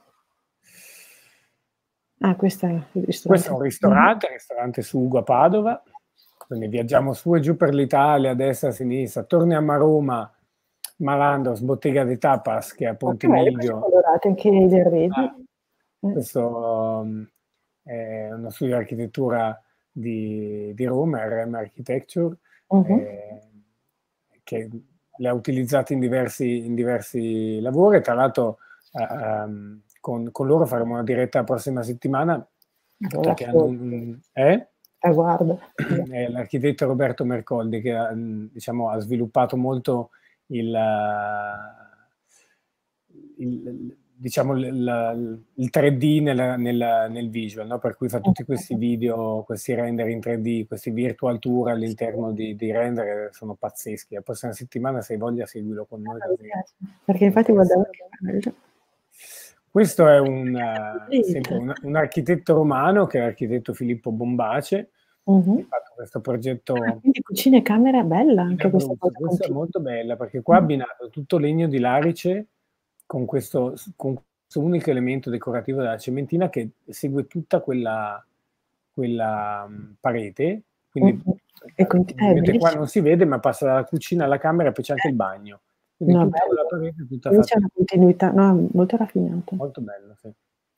Ah, questo è il Questo è ristorante. un Mhm. ristorante, il ristorante Sugo a Padova, quindi viaggiamo su e giù per l'Italia, a destra e a sinistra, torniamo a Roma, Malandros, Bottega di Tapas, che è a Ma Ponte che belli questi Milvio. colorati, anche gli arredi. Ah, Mm. questo um, è uno studio di architettura di, di Roma, R M Architecture, Mhm. eh, che le ha utilizzate in diversi, in diversi lavori. Tra l'altro, eh, um, con, con loro faremo una diretta la prossima settimana Allora, perché hanno un, un- eh? eh, guarda. È l'architetto Roberto Mercoldi che ha, diciamo, ha sviluppato molto il, il- diciamo il, la, il tre D nella, nella, nel visual, no? Per cui fa tutti questi video, questi render in tre D, questi virtual tour all'interno di, di render, sono pazzeschi. La prossima settimana, se hai voglia, seguilo con noi. Così. Perché infatti guardavo che bello. Questo è un, uh, sempre un, un architetto romano, che è l'architetto Filippo Bombace, uh-huh. che ha fatto questo progetto. Ah, quindi cucina e camera bella anche questa cosa. Questa è molto bella, perché qua ha uh-huh. abbinato tutto legno di larice con questo, con questo unico elemento decorativo della cementina che segue tutta quella, quella um, parete. Quindi uh-huh. e quindi, eh, qua non si vede, ma passa dalla cucina alla camera e poi c'è anche il bagno. Quindi no, tutta quella parete tutta fatta. C'è una continuità, no, molto raffinata. Molto bello, sì.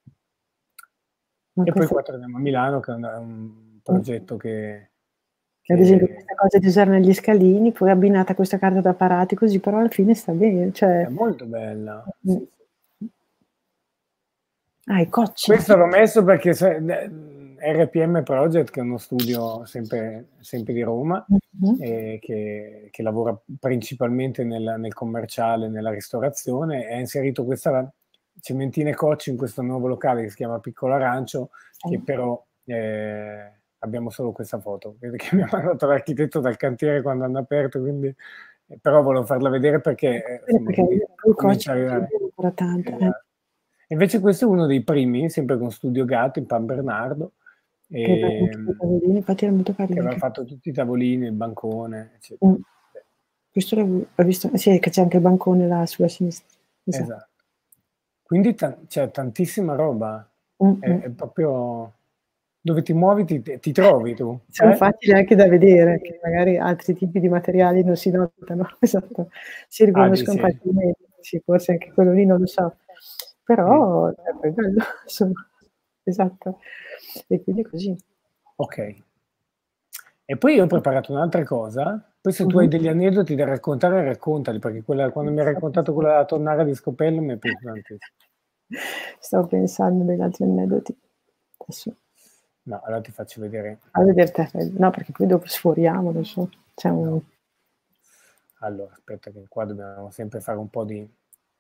Ma e poi qua torniamo a Milano, che è un, un progetto che, che... Ad esempio questa cosa di usare negli scalini, poi abbinata a questa carta da parati, così, però alla fine sta bene. Cioè... È molto bella. Mm. Sì, sì. Ah, i cocci. Questo l'ho messo perché R P M Project, che è uno studio sempre, sempre di Roma, uh-huh. e che, che lavora principalmente nel, nel commerciale, nella ristorazione, e ha inserito questa cementina e cocci in questo nuovo locale che si chiama Piccolo Arancio, uh-huh. che però eh, abbiamo solo questa foto, che mi ha mandato l'architetto dal cantiere quando hanno aperto, quindi, eh, però volevo farla vedere perché, eh, insomma, perché comincia a arrivare. Tanto, eh. Invece questo è uno dei primi, sempre con Studio Gatto in Pan Bernardo, che, e, tavolini, infatti era molto carino, che aveva fatto tutti i tavolini, il bancone, eccetera. Mm. Questo l'ho visto, sì, che c'è anche il bancone là sulla sinistra. Esatto. esatto. Quindi c'è cioè, tantissima roba, mm-hmm. è, è proprio dove ti muovi ti, ti trovi tu. Sono eh? facili anche da vedere, che magari altri tipi di materiali non si notano, esatto, si riconoscono ah, facilmente, sì, forse anche quello lì non lo so. Però mm. è bello, insomma, esatto, e quindi così. Ok. E poi io ho preparato un'altra cosa, poi se uh-huh. tu hai degli aneddoti da raccontare, raccontali, perché quella, quando mi hai raccontato quella della tonnara di Scopello mi è piaciuta tantissimo. Stavo pensando degli altri aneddoti. Adesso. No, allora ti faccio vedere. A vedere te, no, perché poi dopo sforiamo, non so. C'è un... no. Allora, aspetta che qua dobbiamo sempre fare un po' di...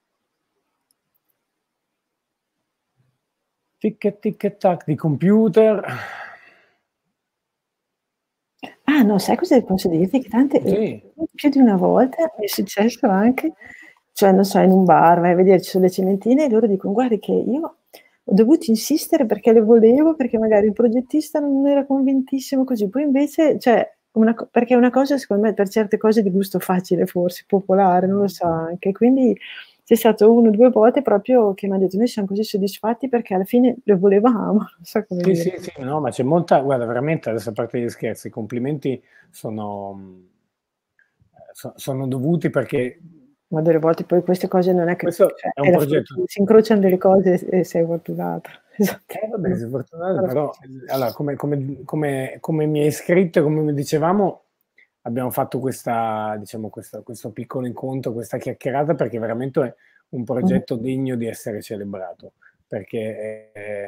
tic tic tac di computer. Ah no, sai cosa posso dirti? Che tante, sì. più di una volta mi è successo anche, cioè non so, in un bar, vai a vedere, ci sono le cementine e loro dicono guardi che io ho dovuto insistere perché le volevo, perché magari il progettista non era convintissimo così, poi invece, cioè, una, perché è una cosa secondo me per certe cose di gusto facile forse, popolare, non lo so anche, quindi c'è stato uno o due volte proprio che mi hanno detto noi siamo così soddisfatti perché alla fine lo volevamo, non so come sì, dire. Sì, sì, no, ma c'è molta, guarda, veramente, adesso a parte gli scherzi, i complimenti sono, so, sono dovuti perché... Ma delle volte poi queste cose non è che... Questo cioè, è un progetto... Si incrociano delle cose e sei fortunato. Esatto. Eh, vabbè, sei fortunato, però, allora, come, come, come, come mi hai scritto, come dicevamo, abbiamo fatto questa, diciamo, questa, questo piccolo incontro, questa chiacchierata, perché veramente è un progetto mm. degno di essere celebrato, perché è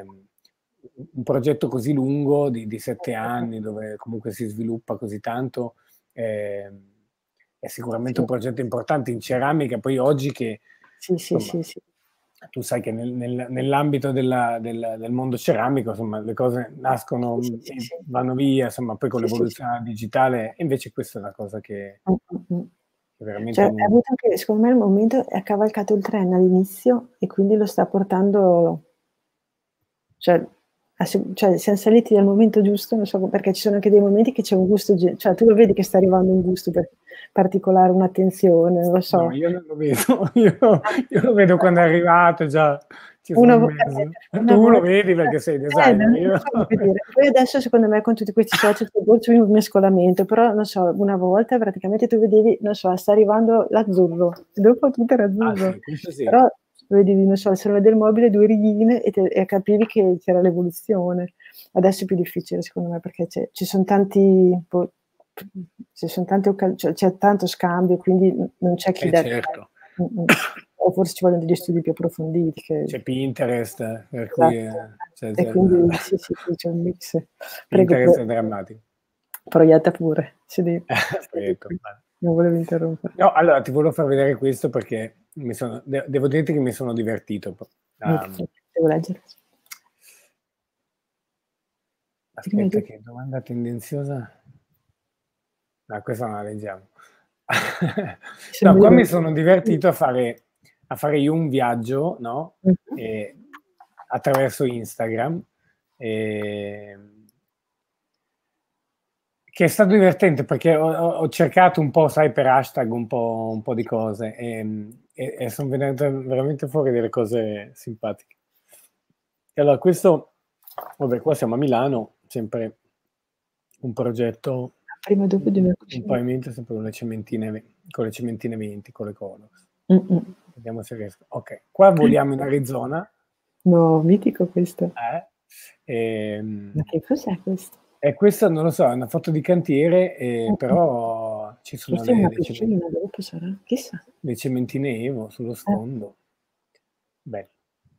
un progetto così lungo, di, di sette anni, dove comunque si sviluppa così tanto, è, è sicuramente sì. un progetto importante in ceramica, poi oggi che... Sì, sì, insomma, sì, sì. Tu sai che nel, nel, nell'ambito della, del, del mondo ceramico, insomma, le cose nascono, sì, sì, sì. vanno via, insomma, poi con sì, l'evoluzione sì, digitale, e invece questa è una cosa che, mm-hmm. che veramente... Cioè, ha avuto anche, secondo me, il momento, ha cavalcato il treno all'inizio e quindi lo sta portando, cioè, cioè siamo saliti dal momento giusto, non so, perché ci sono anche dei momenti che c'è un gusto, cioè tu lo vedi che sta arrivando un gusto per, particolare, un'attenzione, non lo so. No, io non lo vedo, io, io lo vedo quando è arrivato già. Una, una tu volta, lo vedi perché sei designer. Eh, io... so Poi adesso secondo me con tutti questi social c'è un mescolamento, però non so, una volta praticamente tu vedevi, non so, sta arrivando l'azzurro, dopo tutto era azzurro, ah, sì, sì. però vedevi, non so, il salone del mobile, due righine e, te, e capivi che c'era l'evoluzione. Adesso è più difficile secondo me perché c'è, ci sono tanti, ci sono tante occasioni, cioè, c'è tanto scambio, quindi non c'è chi eh, dà... Certo. O forse ci vogliono degli studi più approfonditi. Che... C'è Pinterest, per esatto. cui... Eh, c'è, e c'è, quindi sì, sì, sì, c'è un mix. Pinterest Prego, è drammatico. Proietta pure. Sì, Prego, Non volevo interrompere. No, allora ti volevo far vedere questo perché mi sono, de- devo dirti che mi sono divertito. Um, Devo leggere. Aspetta, che domanda tendenziosa. No, questa non la leggiamo. No, qua mi sono divertito a fare, a fare io un viaggio, no? Mhm. E, attraverso Instagram. E, che è stato divertente perché ho, ho cercato un po', sai, per hashtag un po', un po' di cose e, e, e sono venute veramente fuori delle cose simpatiche. E allora questo, vabbè, qua siamo a Milano, sempre un progetto, Prima e dopo di me un pavimento sempre con le cementine, con le cementine venti, con le Colox. Mm-mm. Vediamo se riesco. Ok, qua voliamo in Arizona. No, mitico questo. Eh? E, Ma che cos'è questo? E questa non lo so, è una foto di cantiere, eh, però ci sono Forse le, una le, piscina, cementine, dopo sarà, chissà. le cementine Evo sullo Eh, sfondo. Bello.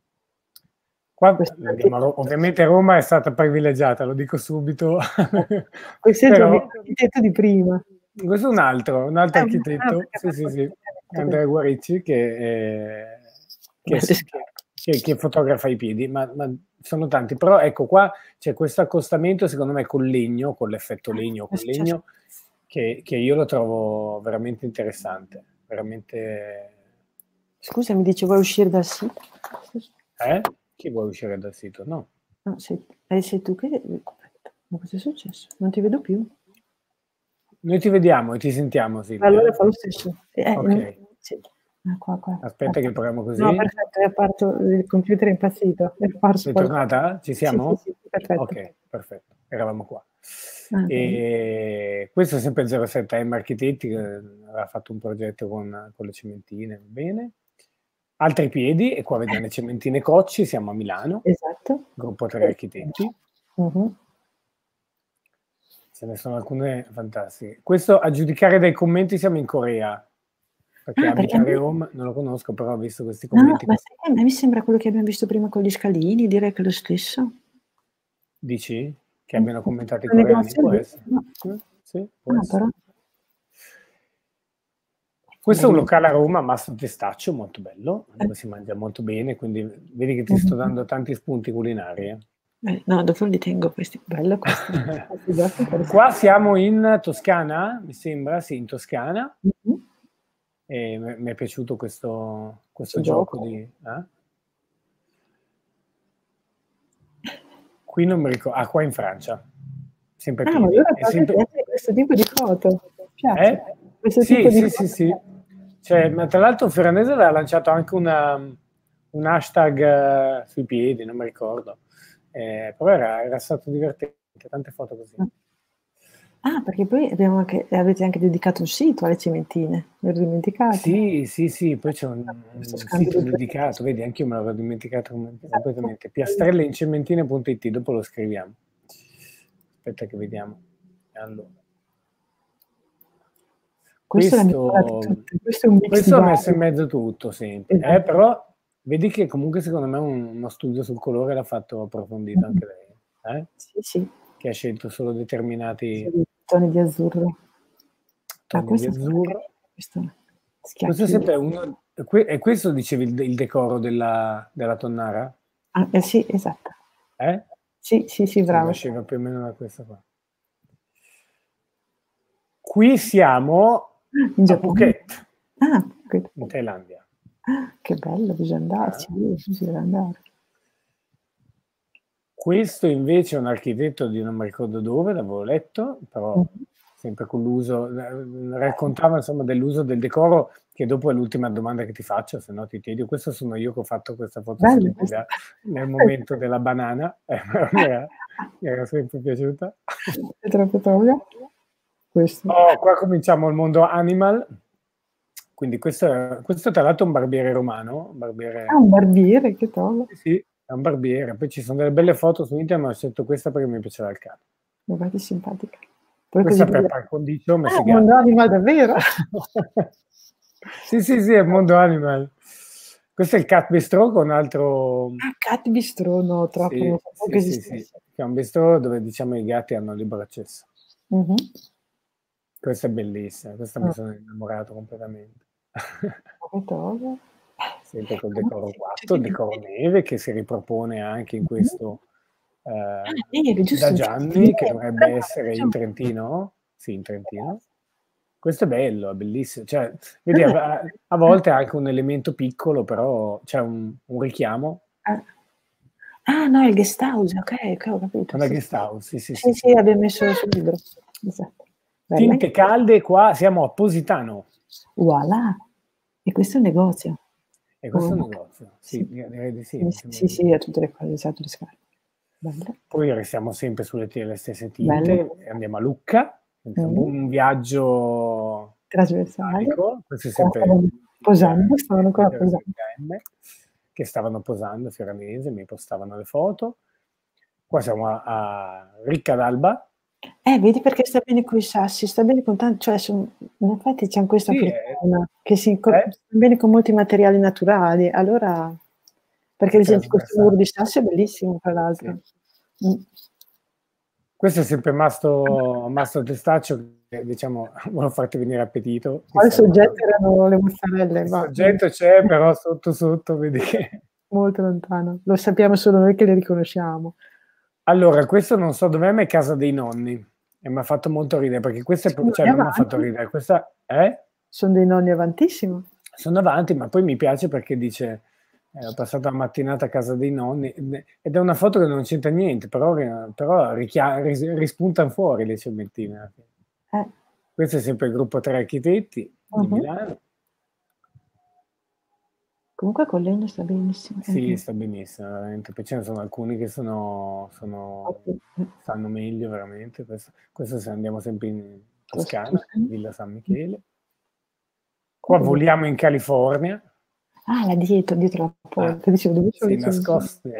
Qua questo è andiamo a Ro- ovviamente Roma è stata privilegiata, lo dico subito. questo è il tuo Però amico architetto di prima. questo è un altro, un altro Eh, ah, architetto, perché sì, per sì, forza sì, è Andrea Guaricci, che, eh, che, Belle che- scarpe. che- che fotografa i piedi, ma, ma sono tanti. Però ecco qua c'è questo accostamento, secondo me, col legno, con l'effetto legno, Cosa è col successo? legno, che, che io lo trovo veramente interessante, veramente... Scusa, mi dice vuoi uscire dal sito? Eh? Chi vuole uscire dal sito? No. No, sei, eh, sei tu che... Ma cosa è successo? Non ti vedo più. Noi ti vediamo e ti sentiamo, Silvia. Allora fa lo stesso. Eh, Ok. non- sì. Ah, qua, qua. Aspetta che proviamo così. No, perfetto, è parto, il computer è impazzito. È apparso Sei qualcosa. tornata? Ci siamo? Sì, sì, sì, perfetto. Ok, perfetto. Eravamo qua. Ah, E questo è sempre il zero sette M Architetti, che aveva fatto un progetto con, con le cementine. Bene. Altri piedi, e qua vediamo le cementine Cocci, siamo a Milano. esatto. Gruppo tre Architetti. Uh-huh. Ce ne sono alcune fantastiche. Questo, a giudicare dai commenti, siamo in Corea. Perché Ah, perché abitare a me- Home non lo conosco, però ho visto questi No, commenti. ma sai che a me mi sembra quello che abbiamo visto prima con gli scalini, direi che è lo stesso. Dici? Che abbiano commentato i Un coreani? negozio Può lì? essere. No. Eh, Sì, può Ah, essere. però... Questo è un Bello. locale a Roma, Mastro Testaccio, molto bello, dove si mangia molto bene, quindi vedi che ti sto dando tanti spunti culinari. eh. Eh, no, dopo li tengo questi. Bello questo. Questi giochi interessante. Qua siamo in Toscana, mi sembra, sì, in Toscana. Mhm. E mi mi è piaciuto questo, questo Questo gioco gioco. di... eh? Qui non mi ricordo... Ah, qua in Francia. Sempre Ah, ma piedi. allora È proprio sempre... piace questo tipo di foto. Piace. Eh? Questo Sì, tipo di sì, foto. sì, sì. Cioè, ma tra l'altro Ferranese aveva lanciato anche una, un hashtag eh, sui piedi, non mi ricordo. Eh, però era, era stato divertente, tante foto così. Ah, perché poi abbiamo anche, avete anche dedicato un sito alle cementine, mi ero dimenticato. Sì, sì, sì, poi c'è un, Questo un scambio sito di dedicato, vedi, anche io me l'avevo dimenticato completamente. piastrelleincementine punto it, dopo lo scriviamo. Aspetta che vediamo. Allora. Questo, Questo, questo è un mix questo di ho messo in vari. mezzo tutto sempre, Esatto. eh, però vedi che comunque secondo me un, uno studio sul colore l'ha fatto approfondito anche lei, eh? Sì, sì. Che ha scelto solo determinati Sì, toni di azzurro. toni Ah, questo di azzurro. Questo, Questo è sempre uno, e questo dicevi il, il decoro della, della Tonnara? Ah, eh, sì, esatto. Eh? Sì, sì, sì, bravo. Nasceva più o meno da questa qua. Qui siamo in a Phuket, ah, Phuket. in Thailandia. Ah, che bello, bisogna andarci, Ah. bisogna andare. Questo invece è un architetto di non mi ricordo dove, l'avevo letto, però Mm-hmm. sempre con l'uso, raccontava insomma dell'uso del decoro, che dopo è l'ultima domanda che ti faccio, se no ti chiedo. Questo sono io che ho fatto questa foto Bello, stupida nel momento della banana, eh, mi, era, mi era sempre piaciuta. È troppo troppo. Questo. Oh, qua cominciamo il mondo animal, quindi questo è, questo tra l'altro è un barbiere romano, un barbiere... Ah, un barbiere, che tolo. Sì, sì, è un barbiere, poi ci sono delle belle foto su internet, ma ho scelto questa perché mi piaceva il capo. Guarda che simpatica. Poi Questa così per via. par condicio, ma Ah, si mondo animal davvero? Sì, sì, sì, è il mondo animal. Questo è il Cat Bistro con un altro... Ah, Cat Bistro, no, troppo. Sì, non sapevo sì, che sì, sì, esistesse. che è un bistro dove diciamo i gatti hanno libero accesso. Mm-hmm. Questa è bellissima, questa mi Ah. sono innamorato completamente. Sempre col decoro quattro, il decoro neve che si ripropone anche in Mh-mh. questo, Ah, ehm, neve, da giusto, Gianni, che dovrebbe essere in Trentino? Sì, in Trentino. Questo è bello, è bellissi cioè vedi a va a volte ha anche un elemento piccolo, però c'è un un richiamo. Ah. Ah no, il guest house, okay, okay, ho capito, Una sì, guest sì. house, sì, sì, sì, Sì, sì. sì, abbiam messo sul libro. Esatto. Bella Tinte calde qua siamo a Positano. Voilà. E questo è un negozio? E questo O è un negozio, sì, sì. di direi di sì, Sì, mi sì, sembra sì, di sì, ha tutte le cose, esatto, le scarpe. Bello. Poi restiamo sempre sulle tie le stesse Bello. tinte e andiamo a Lucca, pensiamo Mh. un viaggio Trasversale. italico, questo è Qua sempre stavano Lucca posando, stavano ancora posando. che stavano posando a Fioranese, mi postavano le foto. Qua siamo a a Ricca d'Alba. Eh, vedi perché sta bene coi sassi, sta bene con tan cioè son in effetti c'han questa Sì, è fortuna che si co eh? stan bene con molti materiali naturali, allora perché È ad esempio questo muro trasversale. di sasso è bellissimo tra Sì. l'altro. Mh. Questo è sempre Mastro Mastro Testaccio che diciamo vuole farti venire appetito, Qua il diciamo soggetto erano le mozzarelle, il ma mh. soggetto c'è, però sotto, sotto vedi che Molto lontano. Lo sappiamo solo noi che le riconosciamo. Allora, questo non so dov'è, ma è casa dei nonni e m'ha fatto molto ridere perché questa è Sono p cioè nonni non m'ha fatto avanti. ridere, questa eh? Son dei nonni avantissimo. Sono avanti, ma poi mi piace perché dice: "Eh, ho passato la mattinata a casa dei nonni", ed ed è una foto che non c'entra niente, però che però richia ris rispuntan fuori le cementine alla fine. Eh. Questo è sempre il gruppo tre architetti di Mh-mh. Milano. Comunque col legno sta benissimo. Sì, Mh-mh. sta benissimo, veramente. Poi ce ne sono alcuni che sono sono stanno meglio veramente. Questo questo se andiamo sempre in Toscana, Villa San Michele. Qua voliamo in California. Ah, là dietro, dietro la Ah, porta. Dicevo dove sono sì, le cementine? nascoste.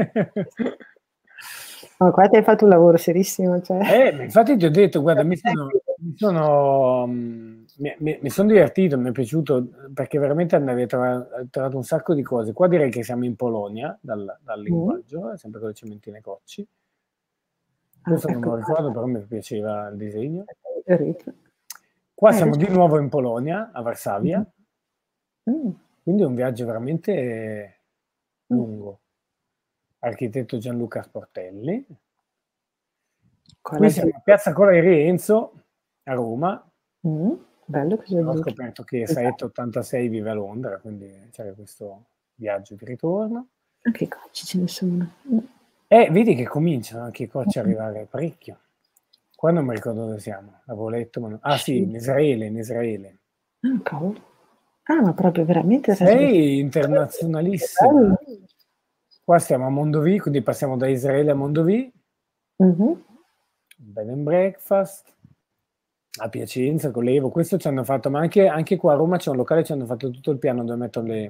No, qua te hai fatto un lavoro serissimo, cioè Eh, ma infatti ti ho detto, guarda, mi sono mi sono mhmm, mi mi mi son divertito, mi è piaciuto, uhm, perché veramente andavi a trova hai trovato un sacco di cose. Qua direi che siamo in Polonia dal dal Mh. linguaggio, è sempre con le cementine Cocci. Ah, Questo non me ecco lo ricordo, guarda. però mi piaceva il disegno. Qua Eh, siamo adesso di nuovo in Polonia, a Mh-mh. Varsavia. Mh. Quindi è un viaggio veramente Mh. lungo. Architetto Gianluca Sportelli. Qua Qui la siamo a dietro. Piazza Cola di Rienzo, a Roma. Mh. Bello cosa Ho dici. scoperto che Esatto. Saetta ottantasei vive a Londra, quindi c'era questo viaggio di ritorno. Anche i Cocci ce ne sono. Mh. Eh, vedi che cominciano anche i Cocci a Mh-mh. arrivare parecchio. Qua non mi ricordo dove siamo, l'avevo letto, ma no ah sì, Sì. in Israele, in Israele. Ah, cavolo. Ah, ma proprio veramente Sei che bello. internazionalissima. Qua stiamo a Mondovì, quindi passiamo da Israele a Mondovì. Mh-mh. Bed and breakfast. A Piacenza con l'Evo, questo ci hanno fatto ma anche anche qua a Roma c'è un locale, ci hanno fatto tutto il piano dove metto le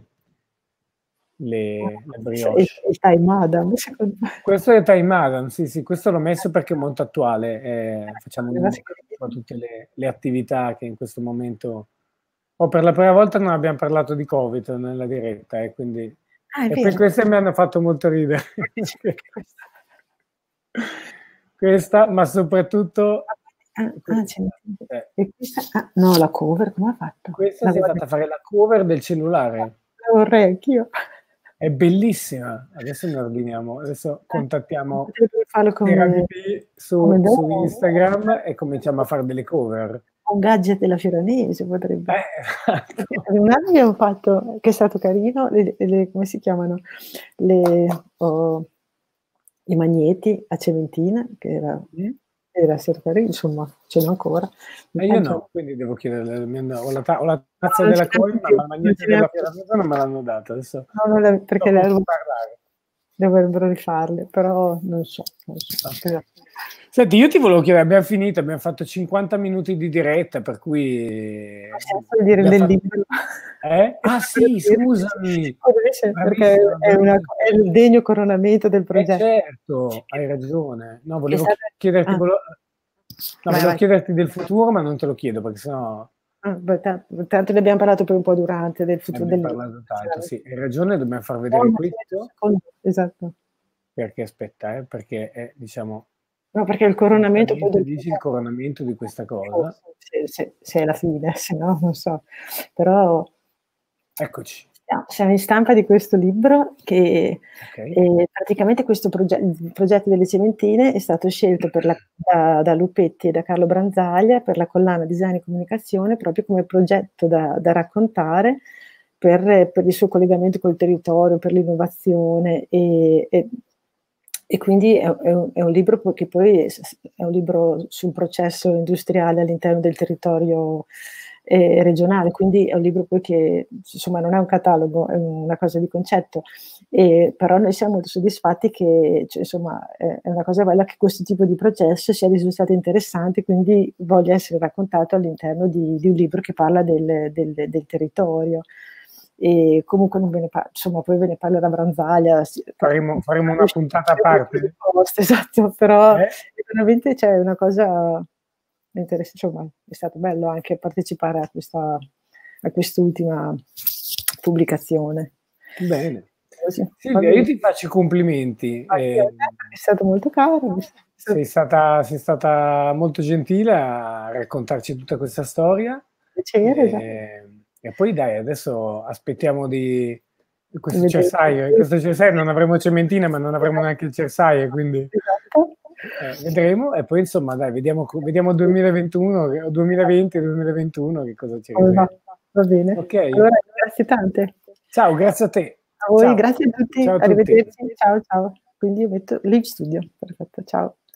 le le Il brioche. il Thai Madam secondo me. Questo è Thai Madam, sì, sì, questo l'ho messo perché è molto attuale, ehm, facciamo un po' tutte le le attività che in questo momento oh, per la prima volta non abbiam parlato di Covid nella diretta, eh, quindi Ah, è e poi vero. queste mi hanno fatto molto ridere. Ma dici anche questa? Questa, ma soprattutto Ah, ah, questa, eh. e questa ah, no, la cover come ha fatto? Questa La si è guarda fatta fare la cover del cellulare. La vorrei anch'io. È bellissima. Adesso ne ordiniamo adesso contattiamo Potrei farlo come Terapi come su su dono. Instagram e cominciamo a fare delle cover. Un gadget della Fioranese potrebbe. Eh, Perché esatto. per un anno abbiamo fatto che è stato carino, le le come si chiamano, le oh, i magneti a cementina, che era Mh. era stato cari insomma, ce l'ho ancora. E io no, quindi devo chiederle mi hanno ho la ta ho la No, tazza non ce della n'è coin, ma più, ma il non magnete ce n'è della più. Fioranese non me l'hanno dato. Adesso No, no, le sto perché le con avevo chi parlare. dovrebbero rifarle, però non so, non so. Okay. Senti, io ti volevo chiedere, abbiam finito, abbiam fatto cinquanta minuti di diretta, per cui Possiam solo dire abbia del fatto libro. eh? Che Ah sì, scusami! perché Bravissima, è una bravissima. co è il degno coronamento del Eh progetto. certo, hai ragione. No, È volevo ch stata chiederti ah. volevo no, Vai, volevo vai. chiederti del futuro, ma non te lo chiedo perché se no Ah, beh, ta tanto ne abbiam parlato poi un po' durante del ne futuro abbiam del libro. parlato tanto, sì. Hai ragione, dobbiam far Oh, vedere ma ce n'è un questo secondo, esatto. perché aspetta, eh, perché è diciamo No, perché il coronamento poi del dici il coronamento di questa cosa. Se se se è la fine, se no non so. Però Eccoci. siamo siamo in stampa di questo libro che, Okay. ehm, praticamente questo proge il progetto delle cementine è stato scelto per la da da Lupetti e da Carlo Branzaglia per la collana Design e comunicazione, proprio come progetto da da raccontare per per il suo collegamento col territorio, per l'innovazione e e e quindi è è un è un libro po che poi s s è un libro sul processo industriale all'interno del territorio, ehm, regionale, quindi è un libro poi che, insomma, non è un catalogo, è una cosa di concetto. E però noi siamo molto soddisfatti che, cioè, insomma, è è una cosa bella che questo tipo di processo sia risultato interessante, quindi voglia essere raccontato all'interno di di un libro che parla del del del territorio. E comunque non ve ne pa insomma, poi ve ne parlerà Branzaglia, sì, Faremo faremo una puntata a parte. esatto, però Eh? veramente, cioè, è una cosa interess insomma, è stato bello anche partecipare a questa a quest'ultima pubblicazione. Bene. Così, va Silvia, io bene. ti faccio i complimenti, Anche a ehm, te, perché è stato molto caro. sei stata sei stata molto gentile a raccontarci tutta questa storia. Piacere, dai. Ehm, e poi dai, adesso aspettiamo di questo Vedere. cersaio. In questo cersaio non avremo cementina, ma non avremo neanche il cersaio, quindi Esatto. eh, vedremo. E poi insomma dai, vediamo co vediamo duemilaventuno che o duemilaventi, duemilaventuno che cosa ci Come va? riserva. Va bene. Okay? Allora grazie tante. Ciao, grazie a te. A voi, Ciao. grazie a tutti. Ciao a tutti. Arrivederci. Ciao, ciao. Quindi io metto Live Studio. Perfetto, ciao.